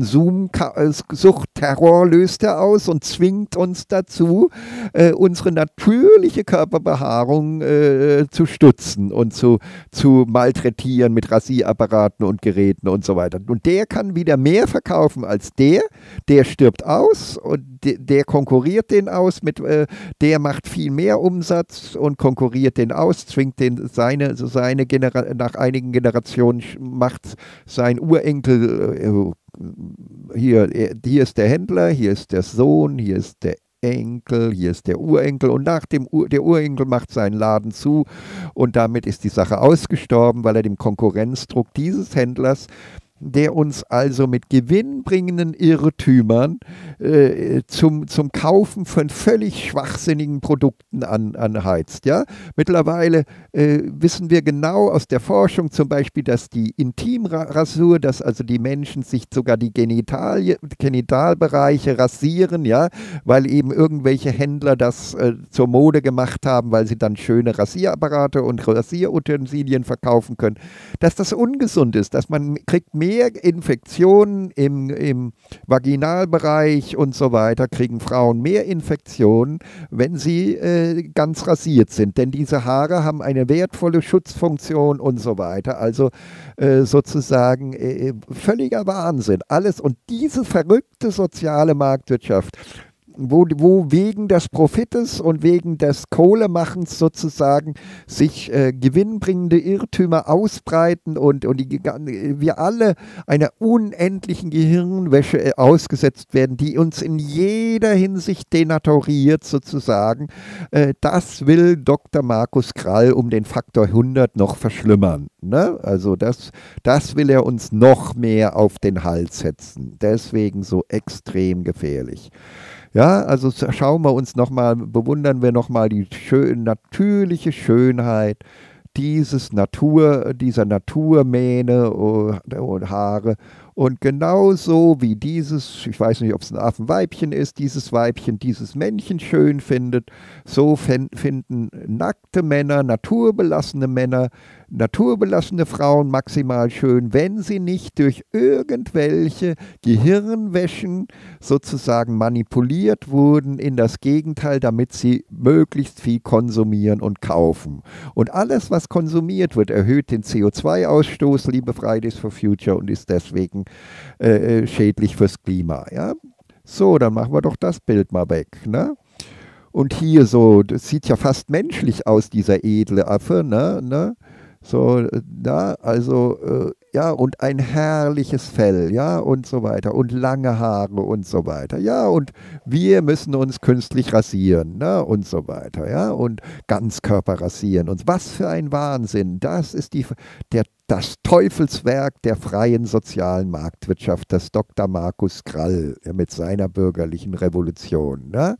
[SPEAKER 1] Konsumsuchtterror, löst er aus und zwingt uns dazu, äh, unsere natürliche Körperbehaarung äh, zu stutzen und zu, zu malträtieren mit Rasierapparaten und Geräten und so weiter. Und der kann wieder mehr verkaufen als der, der stirbt aus und de, der konkurriert den aus, mit, äh, der macht viel mehr Umsatz und konkurriert den aus, zwingt den seine, so seine Genera nach einigen Generationen macht sein Urenkel, äh, hier, hier ist der Händler, hier ist der Sohn, hier ist der Enkel, hier ist der Urenkel und nach dem Ur der Urenkel macht seinen Laden zu und damit ist die Sache ausgestorben, weil er dem Konkurrenzdruck dieses Händlers, der uns also mit gewinnbringenden Irrtümern äh, zum, zum Kaufen von völlig schwachsinnigen Produkten an, anheizt. Ja? Mittlerweile äh, wissen wir genau aus der Forschung zum Beispiel, dass die Intimrasur, dass also die Menschen sich sogar die Genital Genitalbereiche rasieren, ja? Weil eben irgendwelche Händler das äh, zur Mode gemacht haben, weil sie dann schöne Rasierapparate und Rasierutensilien verkaufen können, dass das ungesund ist, dass man kriegt mehr Mehr Infektionen im, im Vaginalbereich und so weiter, kriegen Frauen mehr Infektionen, wenn sie äh, ganz rasiert sind. Denn diese Haare haben eine wertvolle Schutzfunktion und so weiter. Also äh, sozusagen äh, völliger Wahnsinn. Alles und diese verrückte soziale Marktwirtschaft, Wo, wo wegen des Profites und wegen des Kohlemachens sozusagen sich äh, gewinnbringende Irrtümer ausbreiten und, und die, wir alle einer unendlichen Gehirnwäsche äh, ausgesetzt werden, die uns in jeder Hinsicht denaturiert sozusagen. Äh, das will Doktor Markus Krall um den Faktor hundert noch verschlimmern. Ne? Also das, das will er uns noch mehr auf den Hals setzen. Deswegen so extrem gefährlich. Ja, also schauen wir uns nochmal, bewundern wir nochmal die schön, natürliche Schönheit dieses Natur, dieser Naturmähne und Haare. Und genauso wie dieses, ich weiß nicht, ob es ein Affenweibchen ist, dieses Weibchen, dieses Männchen schön findet, so finden nackte Männer, naturbelassene Männer, naturbelassene Frauen maximal schön, wenn sie nicht durch irgendwelche Gehirnwäschen sozusagen manipuliert wurden in das Gegenteil, damit sie möglichst viel konsumieren und kaufen. Und alles, was konsumiert wird, erhöht den C O zwei Ausstoß, liebe Fridays for Future, und ist deswegen Äh, schädlich fürs Klima. Ja? So, dann machen wir doch das Bild mal weg. Ne? Und hier so, das sieht ja fast menschlich aus, dieser edle Affe. Ne? Ne? So, na, also, äh, ja, und ein herrliches Fell, ja, und so weiter. Und lange Haare und so weiter. Ja, und wir müssen uns künstlich rasieren, ne, und so weiter, ja, und Ganzkörper rasieren. Und was für ein Wahnsinn. Das ist die, der, das Teufelswerk der freien sozialen Marktwirtschaft, das Doktor Markus Krall ja, mit seiner bürgerlichen Revolution, ne.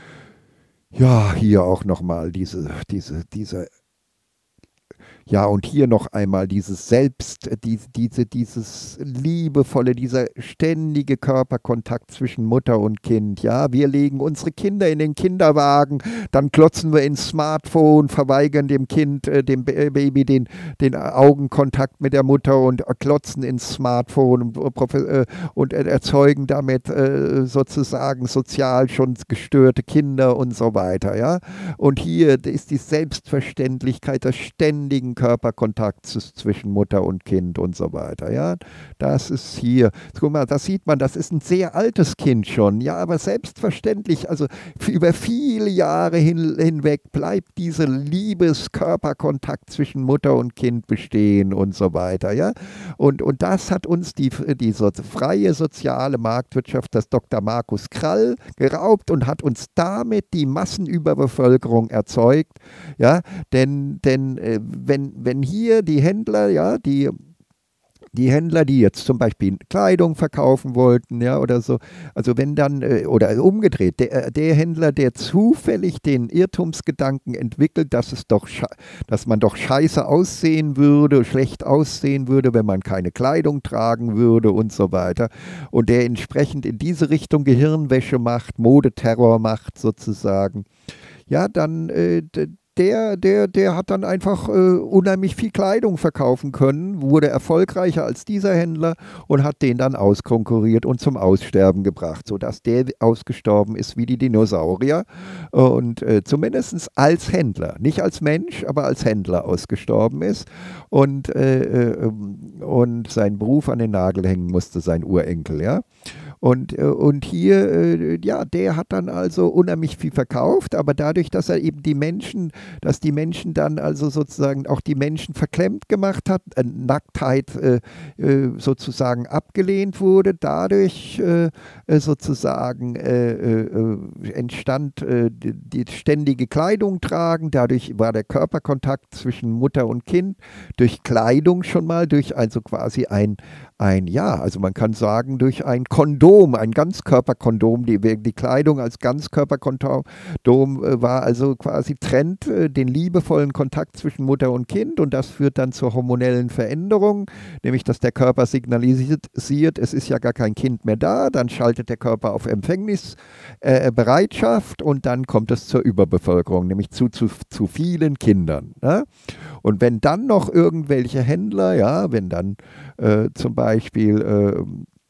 [SPEAKER 1] Ja, hier auch nochmal diese, diese, diese Ja, und hier noch einmal dieses Selbst, diese, diese, dieses liebevolle, dieser ständige Körperkontakt zwischen Mutter und Kind. Ja, wir legen unsere Kinder in den Kinderwagen, dann klotzen wir ins Smartphone, verweigern dem Kind, äh, dem Baby den, den Augenkontakt mit der Mutter und klotzen ins Smartphone und, äh, und erzeugen damit äh, sozusagen sozial schon gestörte Kinder und so weiter. Ja, und hier ist die Selbstverständlichkeit des ständigen intimen Körperkontakts zwischen Mutter und Kind und so weiter. Ja, das ist hier, guck mal, das sieht man, das ist ein sehr altes Kind schon, ja, aber selbstverständlich, also über viele Jahre hin, hinweg bleibt dieser Liebeskörperkontakt zwischen Mutter und Kind bestehen und so weiter. Ja, und, und das hat uns die, die so, freie soziale Marktwirtschaft, das Doktor Markus Krall, geraubt und hat uns damit die Massenüberbevölkerung erzeugt. Ja, denn, denn äh, wenn, wenn hier die Händler, ja, die Die Händler, die jetzt zum Beispiel Kleidung verkaufen wollten, ja, oder so, also wenn dann, äh, oder umgedreht, der, der Händler, der zufällig den Irrtumsgedanken entwickelt, dass es doch, dass man doch scheiße aussehen würde, schlecht aussehen würde, wenn man keine Kleidung tragen würde und so weiter, und der entsprechend in diese Richtung Gehirnwäsche macht, Modeterror macht sozusagen, ja, dann, äh, Der, der, der hat dann einfach äh, unheimlich viel Kleidung verkaufen können, wurde erfolgreicher als dieser Händler und hat den dann auskonkurriert und zum Aussterben gebracht, sodass der ausgestorben ist wie die Dinosaurier und äh, zumindest als Händler, nicht als Mensch, aber als Händler ausgestorben ist und, äh, äh, und seinen Beruf an den Nagel hängen musste, sein Urenkel, ja. Und, und hier, ja, der hat dann also unheimlich viel verkauft, aber dadurch, dass er eben die Menschen, dass die Menschen dann also sozusagen auch die Menschen verklemmt gemacht hat, äh, Nacktheit äh, sozusagen abgelehnt wurde, dadurch äh, sozusagen äh, äh, entstand äh, die, die ständige Kleidung tragen, dadurch war der Körperkontakt zwischen Mutter und Kind durch Kleidung schon mal, durch also quasi ein, ein ja, also man kann sagen, durch ein Kondom, ein Ganzkörperkondom, die, die Kleidung als Ganzkörperkondom äh, war also quasi trennt äh, den liebevollen Kontakt zwischen Mutter und Kind und das führt dann zur hormonellen Veränderung, nämlich dass der Körper signalisiert, es ist ja gar kein Kind mehr da, dann schaltet der Körper auf Empfängnisbereitschaft äh, und dann kommt es zur Überbevölkerung, nämlich zu, zu, zu vielen Kindern. Ne? Und wenn dann noch irgendwelche Händler, ja, wenn dann äh, zum Beispiel äh,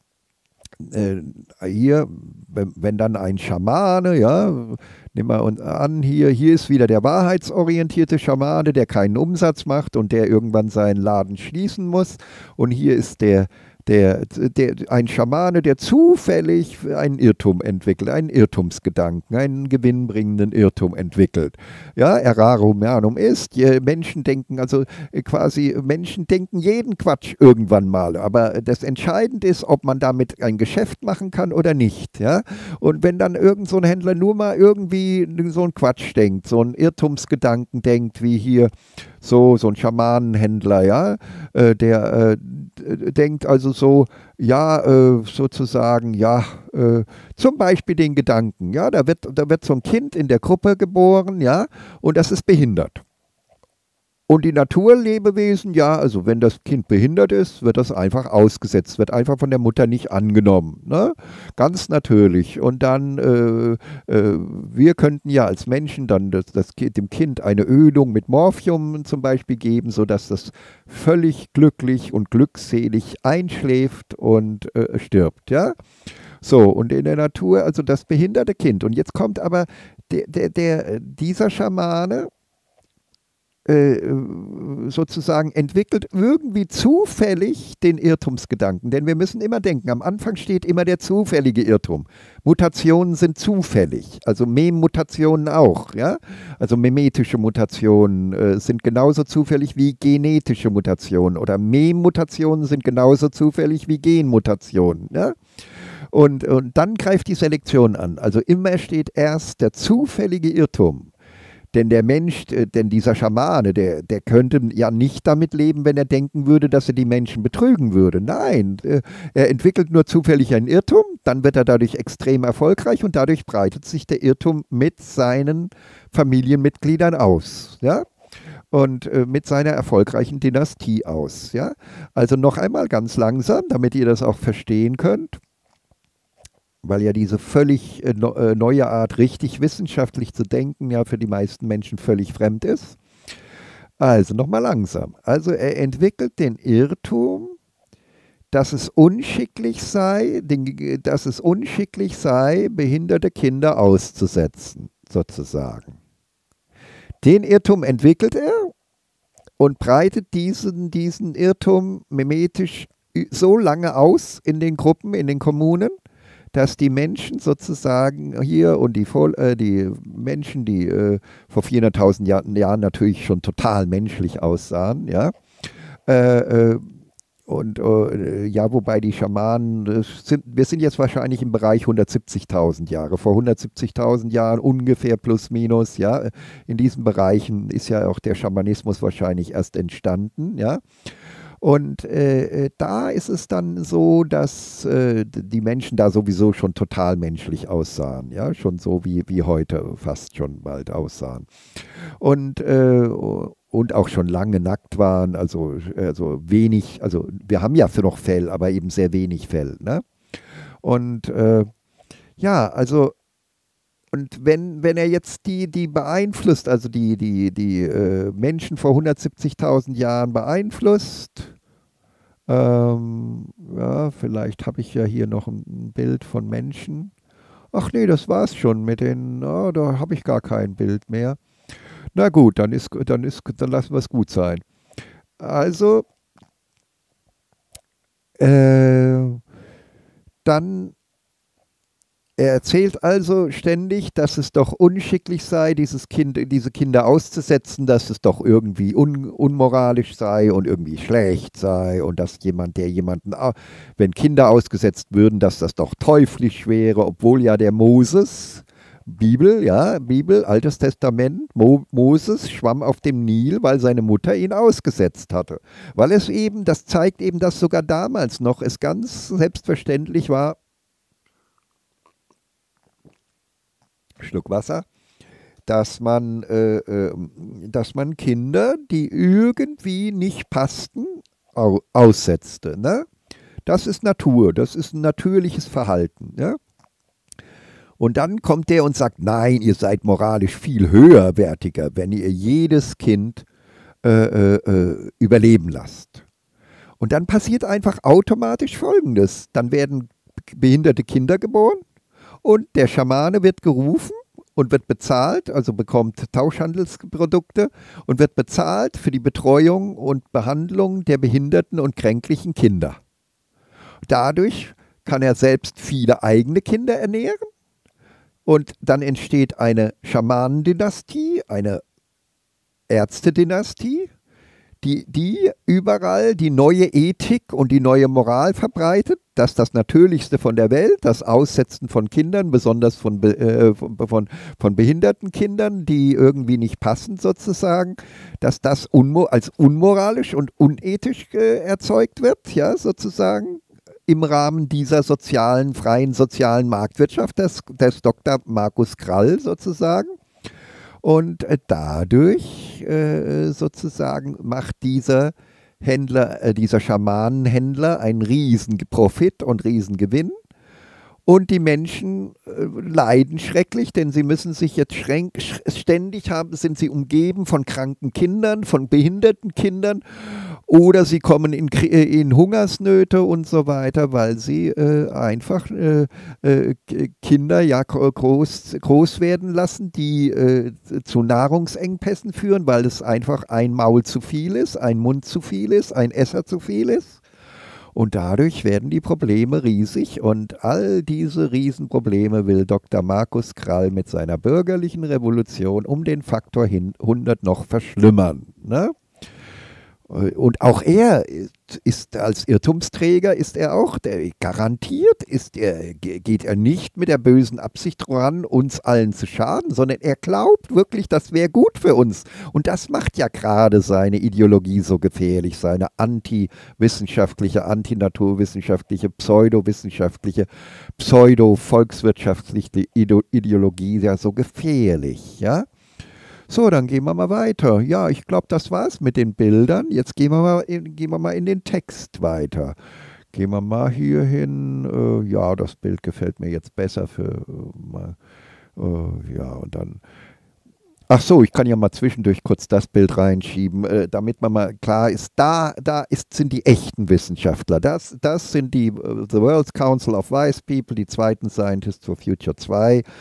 [SPEAKER 1] Äh, hier, wenn, wenn dann ein Schamane, ja, nehmen wir uns an, hier, hier ist wieder der wahrheitsorientierte Schamane, der keinen Umsatz macht und der irgendwann seinen Laden schließen muss. Und hier ist der, der, der, ein Schamane, der zufällig einen Irrtum entwickelt, einen Irrtumsgedanken, einen gewinnbringenden Irrtum entwickelt. Ja, errarum humanum ist, Menschen denken, also quasi, Menschen denken jeden Quatsch irgendwann mal, aber das Entscheidende ist, ob man damit ein Geschäft machen kann oder nicht. Ja? Und wenn dann irgend so ein Händler nur mal irgendwie so einen Quatsch denkt, so einen Irrtumsgedanken denkt, wie hier so, so ein Schamanenhändler, ja, äh, der äh, denkt also so, ja, äh, sozusagen, ja, äh, zum Beispiel den Gedanken, ja, da wird, da wird so ein Kind in der Gruppe geboren, ja, und das ist behindert. Und die Naturlebewesen, ja, also wenn das Kind behindert ist, wird das einfach ausgesetzt, wird einfach von der Mutter nicht angenommen. Ne? Ganz natürlich. Und dann, äh, äh, wir könnten ja als Menschen dann das, das, dem Kind eine Ödung mit Morphium zum Beispiel geben, sodass das völlig glücklich und glückselig einschläft und äh, stirbt. Ja? So, und in der Natur, also das behinderte Kind. Und jetzt kommt aber der, der, der, dieser Schamane, sozusagen entwickelt irgendwie zufällig den Irrtumsgedanken. Denn wir müssen immer denken, am Anfang steht immer der zufällige Irrtum. Mutationen sind zufällig, also Mem-Mutationen auch. Ja? Also memetische Mutationen äh, sind genauso zufällig wie genetische Mutationen oder Mem-Mutationen sind genauso zufällig wie Genmutationen. Ja? Und, und dann greift die Selektion an. Also immer steht erst der zufällige Irrtum. Denn der Mensch, denn dieser Schamane, der, der könnte ja nicht damit leben, wenn er denken würde, dass er die Menschen betrügen würde. Nein, er entwickelt nur zufällig einen Irrtum, dann wird er dadurch extrem erfolgreich und dadurch breitet sich der Irrtum mit seinen Familienmitgliedern aus. Ja? Und äh, mit seiner erfolgreichen Dynastie aus. Ja? Also noch einmal ganz langsam, damit ihr das auch verstehen könnt. Weil ja diese völlig äh, neue Art, richtig wissenschaftlich zu denken, ja für die meisten Menschen völlig fremd ist. Also nochmal langsam. Also er entwickelt den Irrtum, dass es unschicklich sei, den, dass es unschicklich sei, behinderte Kinder auszusetzen, sozusagen. Den Irrtum entwickelt er und breitet diesen, diesen Irrtum mimetisch so lange aus in den Gruppen, in den Kommunen, dass die Menschen sozusagen hier und die, äh, die Menschen, die äh, vor vierhunderttausend Jahr, Jahren natürlich schon total menschlich aussahen, ja, äh, äh, und äh, ja, wobei die Schamanen, das sind, wir sind jetzt wahrscheinlich im Bereich hundertsiebzigtausend Jahre. Vor hundertsiebzigtausend Jahren ungefähr plus minus, ja. In diesen Bereichen ist ja auch der Schamanismus wahrscheinlich erst entstanden, ja. Und äh, da ist es dann so, dass äh, die Menschen da sowieso schon total menschlich aussahen, ja, schon so wie, wie heute fast schon bald aussahen. Und äh, und auch schon lange nackt waren, also, also wenig, also wir haben ja für noch Fell, aber eben sehr wenig Fell, ne? Und äh, ja, also, und wenn, wenn er jetzt die, die beeinflusst, also die, die, die äh, Menschen vor hundertsiebzigtausend Jahren beeinflusst, ähm, ja, vielleicht habe ich ja hier noch ein Bild von Menschen. Ach nee, das war's schon mit den, oh, da habe ich gar kein Bild mehr. Na gut, dann, ist, dann, ist, dann lassen wir es gut sein. Also, äh, dann, er erzählt also ständig, dass es doch unschicklich sei, dieses Kind, diese Kinder auszusetzen, dass es doch irgendwie un, unmoralisch sei und irgendwie schlecht sei und dass jemand, der jemanden, wenn Kinder ausgesetzt würden, dass das doch teuflisch wäre, obwohl ja der Moses, Bibel, ja, Bibel, Altes Testament, Mo, Moses schwamm auf dem Nil, weil seine Mutter ihn ausgesetzt hatte. Weil es eben, das zeigt eben, dass sogar damals noch es ganz selbstverständlich war, Schluck Wasser, dass man, äh, äh, dass man Kinder, die irgendwie nicht passten, au aussetzte. Ne? Das ist Natur, das ist ein natürliches Verhalten. Ne? Und dann kommt der und sagt, nein, ihr seid moralisch viel höherwertiger, wenn ihr jedes Kind äh, äh, überleben lasst. Und dann passiert einfach automatisch Folgendes. Dann werden behinderte Kinder geboren und der Schamane wird gerufen und wird bezahlt, also bekommt Tauschhandelsprodukte und wird bezahlt für die Betreuung und Behandlung der behinderten und kränklichen Kinder. Dadurch kann er selbst viele eigene Kinder ernähren. Und dann entsteht eine Schamanendynastie, eine Ärztedynastie, die, die überall die neue Ethik und die neue Moral verbreitet, dass das Natürlichste von der Welt, das Aussetzen von Kindern, besonders von, äh, von, von, von behinderten Kindern, die irgendwie nicht passen sozusagen, dass das unmo als unmoralisch und unethisch äh, erzeugt wird, ja, sozusagen. Im Rahmen dieser sozialen, freien sozialen Marktwirtschaft des, des Doktor Markus Krall sozusagen. Und äh, dadurch äh, sozusagen macht dieser Händler, äh, dieser Schamanenhändler einen riesen Profit und Riesengewinn. Und die Menschen äh, leiden schrecklich, denn sie müssen sich jetzt ständig haben, sind sie umgeben von kranken Kindern, von behinderten Kindern oder sie kommen in, in Hungersnöte und so weiter, weil sie äh, einfach äh, äh, Kinder ja groß, groß werden lassen, die äh, zu Nahrungsengpässen führen, weil es einfach ein Maul zu viel ist, ein Mund zu viel ist, ein Esser zu viel ist. Und dadurch werden die Probleme riesig und all diese Riesenprobleme will Doktor Markus Krall mit seiner bürgerlichen Revolution um den Faktor hundert noch verschlimmern. Ne? Und auch er ist als Irrtumsträger, ist er auch, der, garantiert ist er, geht er nicht mit der bösen Absicht ran, uns allen zu schaden, sondern er glaubt wirklich, das wäre gut für uns. Und das macht ja gerade seine Ideologie so gefährlich, seine antiwissenschaftliche, antinaturwissenschaftliche, pseudowissenschaftliche, pseudo-volkswirtschaftliche Ideologie ja so gefährlich, ja. So, dann gehen wir mal weiter. Ja, ich glaube, das war's mit den Bildern. Jetzt gehen wir mal in, gehen wir mal in den Text weiter. Gehen wir mal hier hin. Äh, ja, das Bild gefällt mir jetzt besser für äh, mal, äh, ja, und dann. Ach so, ich kann ja mal zwischendurch kurz das Bild reinschieben, äh, damit man mal klar ist, da, da ist, sind die echten Wissenschaftler. Das, das sind die uh, The World Council of Wise People, die zweiten Scientists for Future zwei.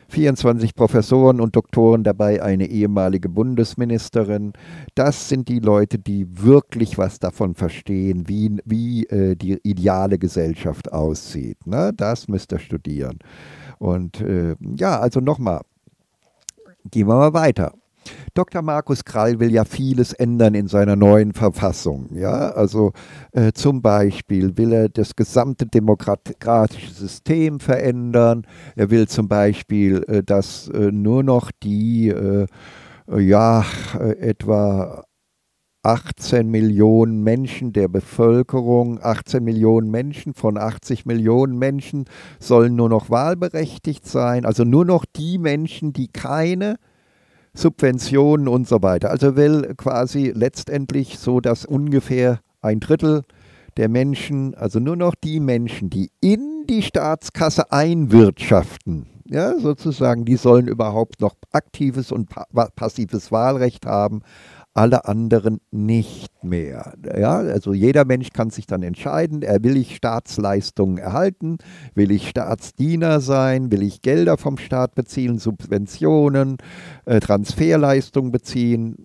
[SPEAKER 1] vierundzwanzig Professoren und Doktoren, dabei eine ehemalige Bundesministerin. Das sind die Leute, die wirklich was davon verstehen, wie, wie äh, die ideale Gesellschaft aussieht. Ne? Das müsst ihr studieren. Und äh, ja, also nochmal, gehen wir mal weiter. Doktor Markus Krall will ja vieles ändern in seiner neuen Verfassung. Ja? Also äh, zum Beispiel will er das gesamte demokratische System verändern. Er will zum Beispiel, äh, dass äh, nur noch die äh, ja, äh, etwa achtzehn Millionen Menschen der Bevölkerung, achtzehn Millionen Menschen von achtzig Millionen Menschen sollen nur noch wahlberechtigt sein. Also nur noch die Menschen, die keine Subventionen und so weiter. Also will quasi letztendlich so, dass ungefähr ein Drittel der Menschen, also nur noch die Menschen, die in die Staatskasse einwirtschaften, ja, sozusagen, die sollen überhaupt noch aktives und passives Wahlrecht haben. Alle anderen nicht mehr. Ja, also jeder Mensch kann sich dann entscheiden, er will ich Staatsleistungen erhalten, will ich Staatsdiener sein, will ich Gelder vom Staat beziehen, Subventionen, äh, Transferleistungen beziehen.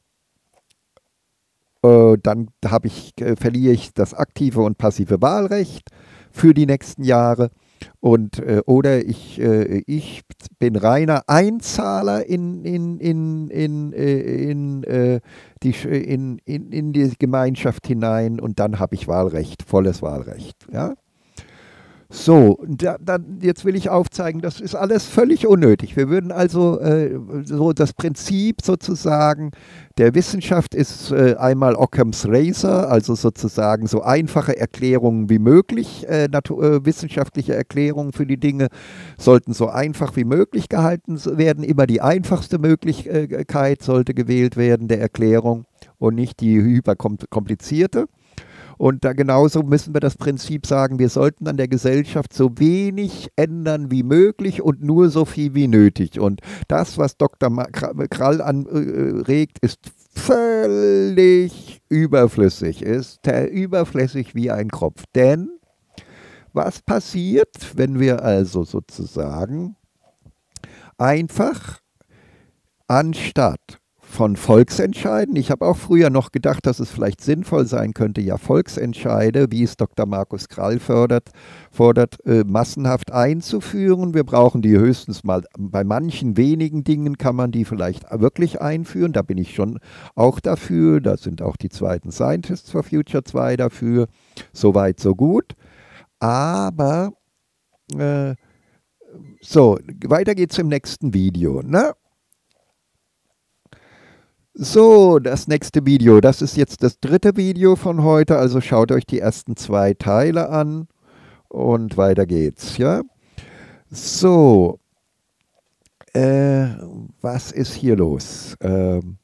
[SPEAKER 1] Äh, dann habe ich, äh, verliere ich das aktive und passive Wahlrecht für die nächsten Jahre. Und, äh, oder ich, äh, ich bin reiner Einzahler in, in, in, in, äh, in, äh, die, in, in, in die Gemeinschaft hinein und dann habe ich Wahlrecht, volles Wahlrecht. Ja? So, da, dann, jetzt will ich aufzeigen, das ist alles völlig unnötig. Wir würden also äh, so das Prinzip sozusagen der Wissenschaft ist äh, einmal Occam's Razor, also sozusagen so einfache Erklärungen wie möglich, äh, äh, wissenschaftliche Erklärungen für die Dinge sollten so einfach wie möglich gehalten werden. Immer die einfachste Möglichkeit sollte gewählt werden der Erklärung und nicht die hyperkomplizierte. Und da genauso müssen wir das Prinzip sagen, wir sollten an der Gesellschaft so wenig ändern wie möglich und nur so viel wie nötig. Und das, was Doktor Krall anregt, ist völlig überflüssig, ist überflüssig wie ein Kropf. Denn was passiert, wenn wir also sozusagen einfach anstatt von Volksentscheiden. Ich habe auch früher noch gedacht, dass es vielleicht sinnvoll sein könnte, ja Volksentscheide, wie es Doktor Markus Krall fördert, fordert, äh, massenhaft einzuführen. Wir brauchen die höchstens mal, bei manchen wenigen Dingen kann man die vielleicht wirklich einführen. Da bin ich schon auch dafür. Da sind auch die zweiten Scientists for Future zwei dafür. Soweit, so gut. Aber äh, so, weiter geht's im nächsten Video, ne? So, das nächste Video, das ist jetzt das dritte Video von heute, also schaut euch die ersten zwei Teile an und weiter geht's, ja. So, äh, was ist hier los? Ähm,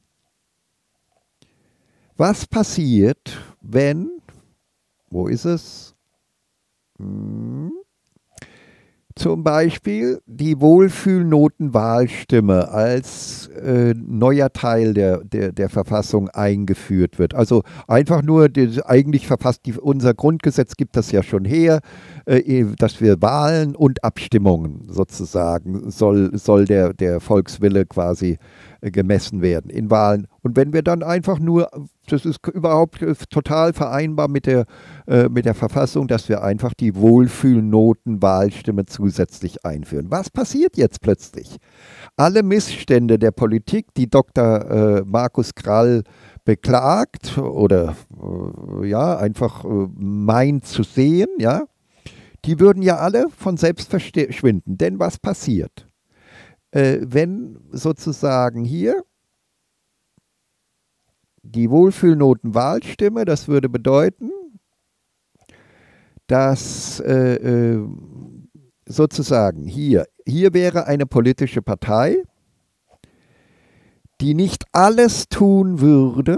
[SPEAKER 1] was passiert, wenn, wo ist es? Hm. Zum Beispiel die Wohlfühlnotenwahlstimme als äh, neuer Teil der, der, der Verfassung eingeführt wird. Also einfach nur, die, eigentlich verfasst die, unser Grundgesetz gibt das ja schon her, äh, dass wir Wahlen und Abstimmungen sozusagen, soll, soll der, der Volkswille quasi äh, gemessen werden in Wahlen. Und wenn wir dann einfach nur, das ist überhaupt total vereinbar mit der, äh, mit der Verfassung, dass wir einfach die Wohlfühlnotenwahlstimme zusätzlich einführen. Was passiert jetzt plötzlich? Alle Missstände der Politik, die Doktor äh, Markus Krall beklagt oder äh, ja, einfach äh, meint zu sehen, ja, die würden ja alle von selbst verschwinden. Denn was passiert? Äh, wenn sozusagen hier die Wohlfühlnotenwahlstimme, das würde bedeuten, dass äh, äh, sozusagen hier, hier wäre eine politische Partei, die nicht alles tun würde,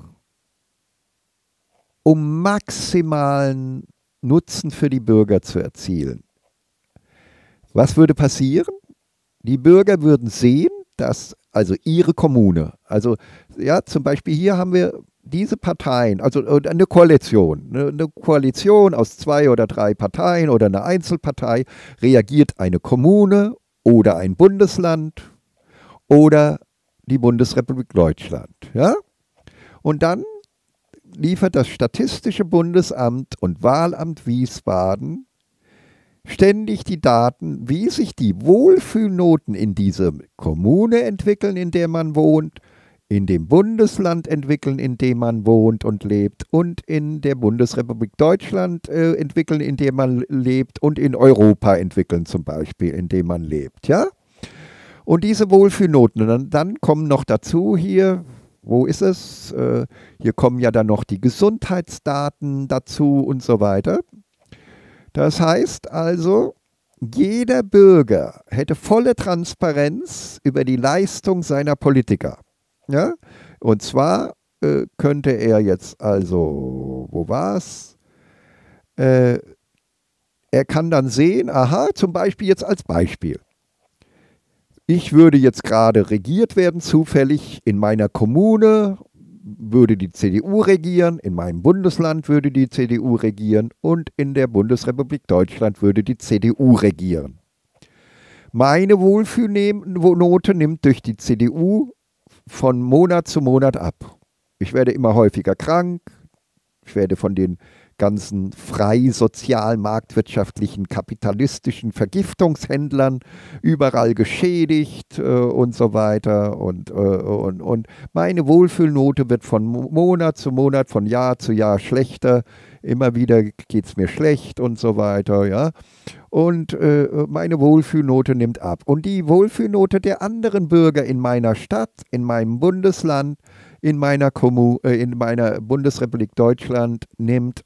[SPEAKER 1] um maximalen Nutzen für die Bürger zu erzielen. Was würde passieren? Die Bürger würden sehen, dass also ihre Kommune, also ja, zum Beispiel hier haben wir diese Parteien, also eine Koalition, eine Koalition aus zwei oder drei Parteien oder eine Einzelpartei, reagiert eine Kommune oder ein Bundesland oder die Bundesrepublik Deutschland. Ja? Und dann liefert das Statistische Bundesamt und Wahlamt Wiesbaden ständig die Daten, wie sich die Wohlfühlnoten in dieser Kommune entwickeln, in der man wohnt, in dem Bundesland entwickeln, in dem man wohnt und lebt und in der Bundesrepublik Deutschland äh, entwickeln, in der man lebt und in Europa entwickeln zum Beispiel, in dem man lebt. Ja? Und diese Wohlfühlnoten, und dann, dann kommen noch dazu hier, wo ist es? Äh, hier kommen ja dann noch die Gesundheitsdaten dazu und so weiter. Das heißt also, jeder Bürger hätte volle Transparenz über die Leistung seiner Politiker. Ja? Und zwar äh, könnte er jetzt also, wo war es? Äh, er kann dann sehen, aha, zum Beispiel jetzt als Beispiel. Ich würde jetzt gerade regiert werden, zufällig in meiner Kommune würde die C D U regieren, in meinem Bundesland würde die C D U regieren und in der Bundesrepublik Deutschland würde die C D U regieren. Meine Wohlfühlnote nimmt durch die C D U von Monat zu Monat ab. Ich werde immer häufiger krank, ich werde von den ganzen frei sozial marktwirtschaftlichen kapitalistischen Vergiftungshändlern überall geschädigt äh, und so weiter und, äh, und, und meine Wohlfühlnote wird von Monat zu Monat, von Jahr zu Jahr schlechter, immer wieder geht es mir schlecht und so weiter, ja, und äh, meine Wohlfühlnote nimmt ab und die Wohlfühlnote der anderen Bürger in meiner Stadt, in meinem Bundesland, in meiner, Kommu äh, in meiner Bundesrepublik Deutschland nimmt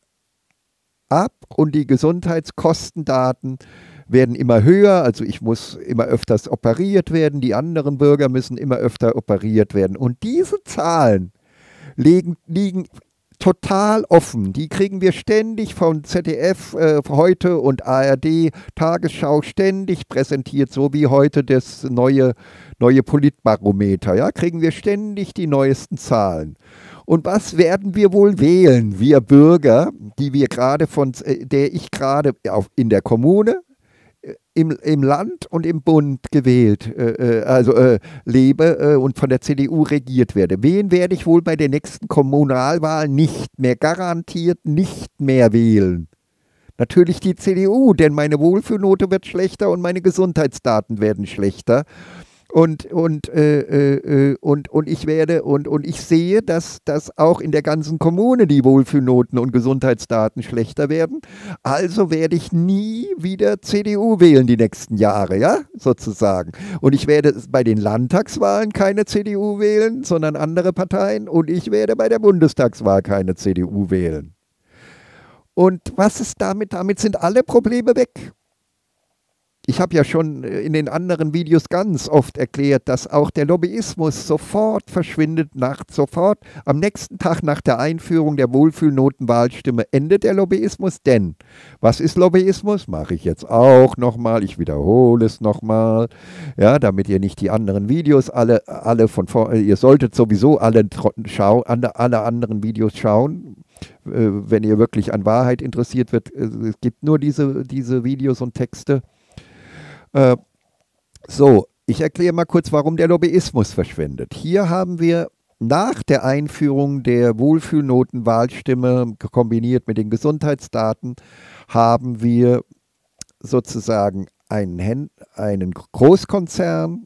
[SPEAKER 1] ab und die Gesundheitskostendaten werden immer höher, also ich muss immer öfters operiert werden, die anderen Bürger müssen immer öfter operiert werden. Und diese Zahlen liegen, liegen total offen, die kriegen wir ständig von Z D F äh, heute und A R D Tagesschau ständig präsentiert, so wie heute das neue, neue Politbarometer, ja, kriegen wir ständig die neuesten Zahlen. Und was werden wir wohl wählen, wir Bürger, die wir gerade von, der ich gerade in der Kommune, im, im Land und im Bund gewählt, äh, also äh, lebe äh, und von der C D U regiert werde? Wen werde ich wohl bei der nächsten Kommunalwahl nicht mehr, garantiert nicht mehr wählen? Natürlich die C D U, denn meine Wohlfühlnote wird schlechter und meine Gesundheitsdaten werden schlechter. Und, und, äh, äh, und, und ich werde und, und ich sehe, dass, dass auch in der ganzen Kommune die Wohlfühlnoten und Gesundheitsdaten schlechter werden. Also werde ich nie wieder C D U wählen die nächsten Jahre, ja, sozusagen. Und ich werde bei den Landtagswahlen keine C D U wählen, sondern andere Parteien. Und ich werde bei der Bundestagswahl keine C D U wählen. Und was ist damit? Damit sind alle Probleme weg. Ich habe ja schon in den anderen Videos ganz oft erklärt, dass auch der Lobbyismus sofort verschwindet, nach, sofort am nächsten Tag nach der Einführung der Wohlfühlnotenwahlstimme endet der Lobbyismus. Denn was ist Lobbyismus? Mache ich jetzt auch nochmal, ich wiederhole es nochmal, ja, damit ihr nicht die anderen Videos alle, alle von vor, ihr solltet sowieso alle, schau, alle anderen Videos schauen, wenn ihr wirklich an Wahrheit interessiert wird. Es gibt nur diese, diese Videos und Texte. Äh, so, ich erkläre mal kurz, warum der Lobbyismus verschwindet. Hier haben wir nach der Einführung der Wohlfühlnotenwahlstimme kombiniert mit den Gesundheitsdaten, haben wir sozusagen einen, einen Großkonzern,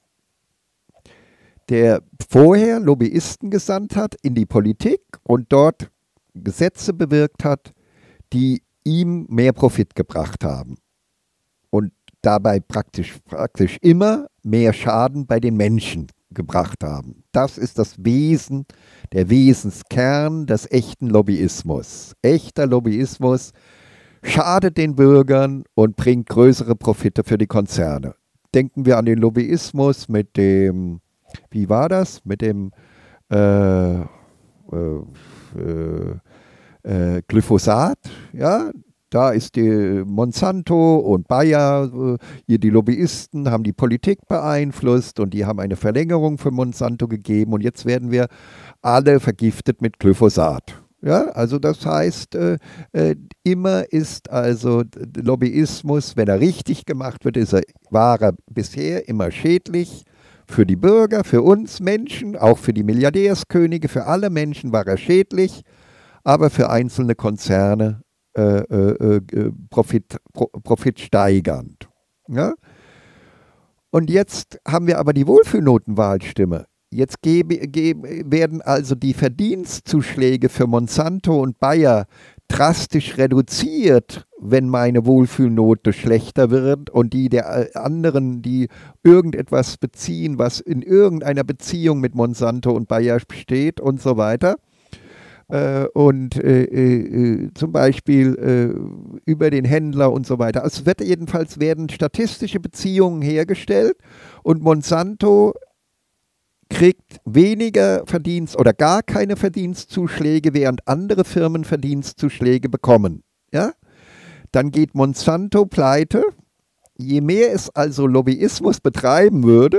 [SPEAKER 1] der vorher Lobbyisten gesandt hat in die Politik und dort Gesetze bewirkt hat, die ihm mehr Profit gebracht haben. Und dabei praktisch, praktisch immer mehr Schaden bei den Menschen gebracht haben. Das ist das Wesen, der Wesenskern des echten Lobbyismus. Echter Lobbyismus schadet den Bürgern und bringt größere Profite für die Konzerne. Denken wir an den Lobbyismus mit dem, wie war das, mit dem äh, äh, äh, Glyphosat, ja. Da ist die Monsanto und Bayer, die Lobbyisten haben die Politik beeinflusst und die haben eine Verlängerung für Monsanto gegeben und jetzt werden wir alle vergiftet mit Glyphosat. Ja, also das heißt, äh, äh, immer ist also Lobbyismus, wenn er richtig gemacht wird, ist er, war er bisher immer schädlich für die Bürger, für uns Menschen, auch für die Milliardärskönige, für alle Menschen war er schädlich, aber für einzelne Konzerne äh, äh, äh, Profit, Pro, profitsteigernd. Ja? Und jetzt haben wir aber die Wohlfühlnotenwahlstimme. Jetzt gebe, gebe, werden also die Verdienstzuschläge für Monsanto und Bayer drastisch reduziert, wenn meine Wohlfühlnote schlechter wird und die der anderen, die irgendetwas beziehen, was in irgendeiner Beziehung mit Monsanto und Bayer besteht und so weiter. Äh, und äh, äh, zum Beispiel äh, über den Händler und so weiter. Also wird jedenfalls werden statistische Beziehungen hergestellt und Monsanto kriegt weniger Verdienst oder gar keine Verdienstzuschläge, während andere Firmen Verdienstzuschläge bekommen. Ja? Dann geht Monsanto pleite. Je mehr es also Lobbyismus betreiben würde,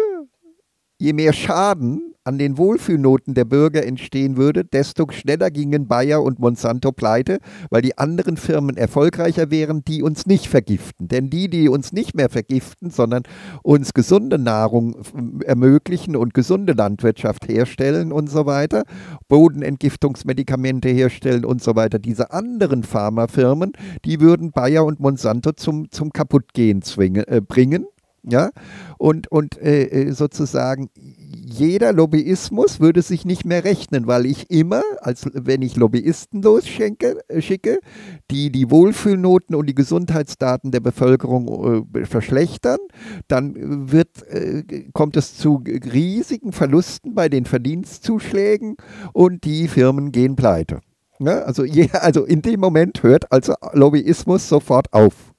[SPEAKER 1] je mehr Schaden an den Wohlfühlnoten der Bürger entstehen würde, desto schneller gingen Bayer und Monsanto pleite, weil die anderen Firmen erfolgreicher wären, die uns nicht vergiften. Denn die, die uns nicht mehr vergiften, sondern uns gesunde Nahrung ermöglichen und gesunde Landwirtschaft herstellen und so weiter, Bodenentgiftungsmedikamente herstellen und so weiter, diese anderen Pharmafirmen, die würden Bayer und Monsanto zum, zum Kaputtgehen zwingen, äh, bringen. Ja? Und, und äh, sozusagen jeder Lobbyismus würde sich nicht mehr rechnen, weil ich immer, als wenn ich Lobbyisten losschicke, schicke, die die Wohlfühlnoten und die Gesundheitsdaten der Bevölkerung äh, verschlechtern, dann wird, äh, kommt es zu riesigen Verlusten bei den Verdienstzuschlägen und die Firmen gehen pleite. Ja, also, je, also in dem Moment hört also Lobbyismus sofort auf.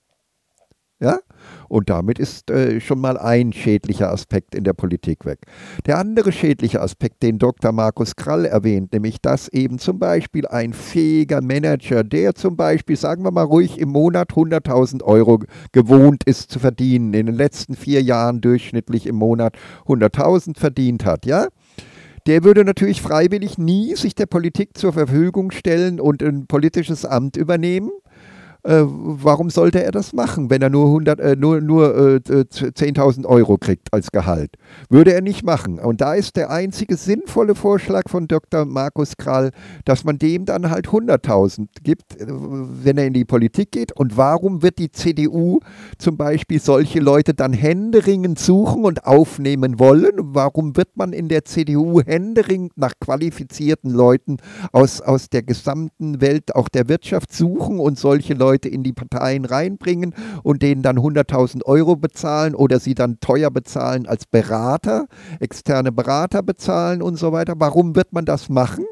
[SPEAKER 1] Ja? Und damit ist äh, schon mal ein schädlicher Aspekt in der Politik weg. Der andere schädliche Aspekt, den Doktor Markus Krall erwähnt, nämlich dass eben zum Beispiel ein fähiger Manager, der zum Beispiel, sagen wir mal ruhig, im Monat hunderttausend Euro gewohnt ist zu verdienen, in den letzten vier Jahren durchschnittlich im Monat hunderttausend verdient hat, ja? Der würde natürlich freiwillig nie sich der Politik zur Verfügung stellen und ein politisches Amt übernehmen. Äh, warum sollte er das machen, wenn er nur, hundert, äh, nur, nur äh, zehntausend Euro kriegt als Gehalt? Würde er nicht machen. Und da ist der einzige sinnvolle Vorschlag von Doktor Markus Krall, dass man dem dann halt hunderttausend gibt, äh, wenn er in die Politik geht. Und warum wird die C D U zum Beispiel solche Leute dann händeringend suchen und aufnehmen wollen? Warum wird man in der C D U händeringend nach qualifizierten Leuten aus, aus der gesamten Welt, auch der Wirtschaft suchen und solche Leute in die Parteien reinbringen und denen dann hunderttausend Euro bezahlen oder sie dann teuer bezahlen als Berater, externe Berater bezahlen und so weiter? Warum wird man das machen?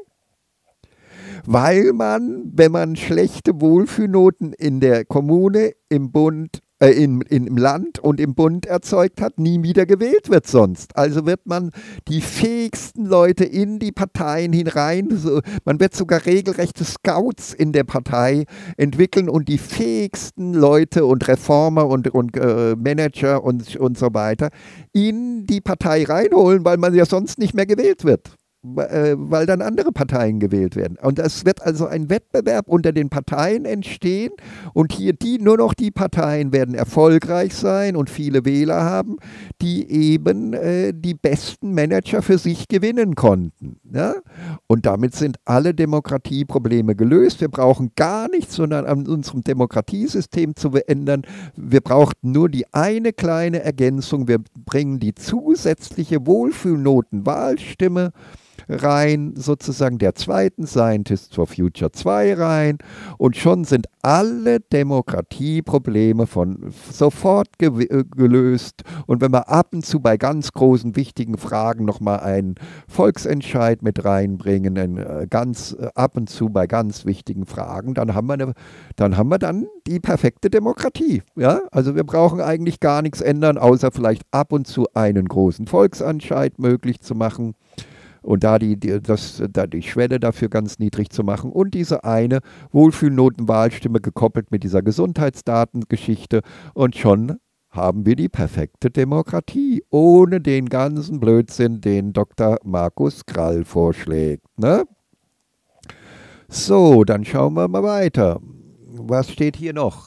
[SPEAKER 1] Weil man, wenn man schlechte Wohlfühlnoten in der Kommune, im Bund, äh, in, in, im Land und im Bund erzeugt hat, nie wieder gewählt wird sonst. Also wird man die fähigsten Leute in die Parteien hinein, so, man wird sogar regelrechte Scouts in der Partei entwickeln und die fähigsten Leute und Reformer und, und äh, Manager und, und so weiter in die Partei reinholen, weil man ja sonst nicht mehr gewählt wird. Weil dann andere Parteien gewählt werden. Und es wird also ein Wettbewerb unter den Parteien entstehen und hier die, nur noch die Parteien werden erfolgreich sein und viele Wähler haben, die eben äh, die besten Manager für sich gewinnen konnten. Ja? Und damit sind alle Demokratieprobleme gelöst. Wir brauchen gar nichts, sondern an unserem Demokratiesystem zu ändern. Wir brauchten nur die eine kleine Ergänzung. Wir bringen die zusätzliche Wohlfühlnoten-Wahlstimme rein, sozusagen der zweiten Scientists for Future zwei rein und schon sind alle Demokratieprobleme von sofort ge gelöst und wenn wir ab und zu bei ganz großen, wichtigen Fragen nochmal einen Volksentscheid mit reinbringen, ein, ganz ab und zu bei ganz wichtigen Fragen, dann haben wir, eine, dann, haben wir dann die perfekte Demokratie. Ja? Also wir brauchen eigentlich gar nichts ändern, außer vielleicht ab und zu einen großen Volksentscheid möglich zu machen. Und da die, die, das, da die Schwelle dafür ganz niedrig zu machen und diese eine Wohlfühlnotenwahlstimme gekoppelt mit dieser Gesundheitsdatengeschichte und schon haben wir die perfekte Demokratie, ohne den ganzen Blödsinn, den Doktor Markus Krall vorschlägt. Ne? So, dann schauen wir mal weiter. Was steht hier noch?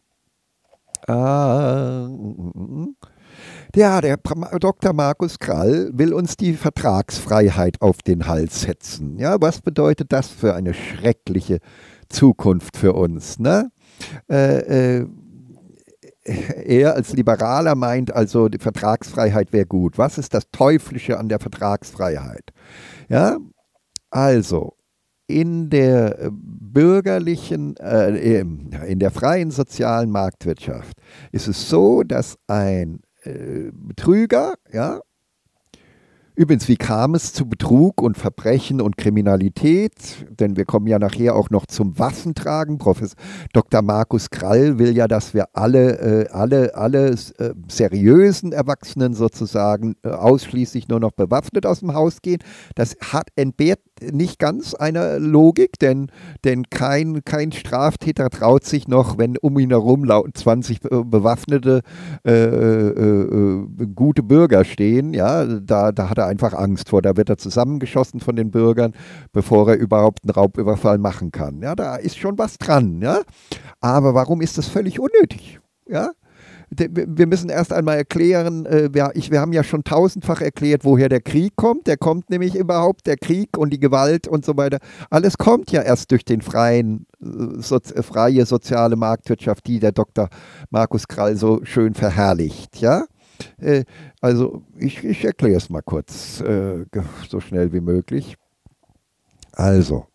[SPEAKER 1] Ah, ja, der Doktor Markus Krall will uns die Vertragsfreiheit auf den Hals setzen. Ja, was bedeutet das für eine schreckliche Zukunft für uns? Ne? Äh, äh, er als Liberaler meint also, die Vertragsfreiheit wäre gut. Was ist das Teuflische an der Vertragsfreiheit? Ja, also in der bürgerlichen, äh, in der freien sozialen Marktwirtschaft ist es so, dass ein äh, Betrüger, ja, übrigens, wie kam es zu Betrug und Verbrechen und Kriminalität? Denn wir kommen ja nachher auch noch zum Waffentragen. Professor Doktor Markus Krall will ja, dass wir alle, äh, alle, alle äh, seriösen Erwachsenen sozusagen äh, ausschließlich nur noch bewaffnet aus dem Haus gehen. Das hat entbehrt nicht ganz einer Logik, denn, denn kein, kein Straftäter traut sich noch, wenn um ihn herum zwanzig bewaffnete äh, äh, äh, gute Bürger stehen, ja, da, da hat er einfach Angst vor. Da wird er zusammengeschossen von den Bürgern, bevor er überhaupt einen Raubüberfall machen kann. Ja, da ist schon was dran. Ja? Aber warum ist das völlig unnötig? Ja? Wir müssen erst einmal erklären, wir, ich, wir haben ja schon tausendfach erklärt, woher der Krieg kommt. Der kommt nämlich überhaupt, der Krieg und die Gewalt und so weiter. Alles kommt ja erst durch den freien, so, freie soziale Marktwirtschaft, die der Doktor Markus Krall so schön verherrlicht. Ja? Also ich, ich erkläre es mal kurz, äh, so schnell wie möglich. Also,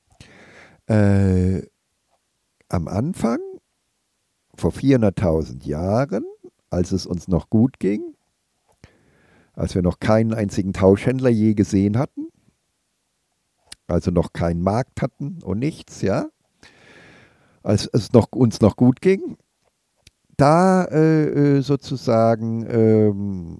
[SPEAKER 1] äh, am Anfang, vor vierhunderttausend Jahren, als es uns noch gut ging, als wir noch keinen einzigen Tauschhändler je gesehen hatten, also noch keinen Markt hatten und nichts, ja, als es noch, uns noch gut ging, da äh, sozusagen ähm,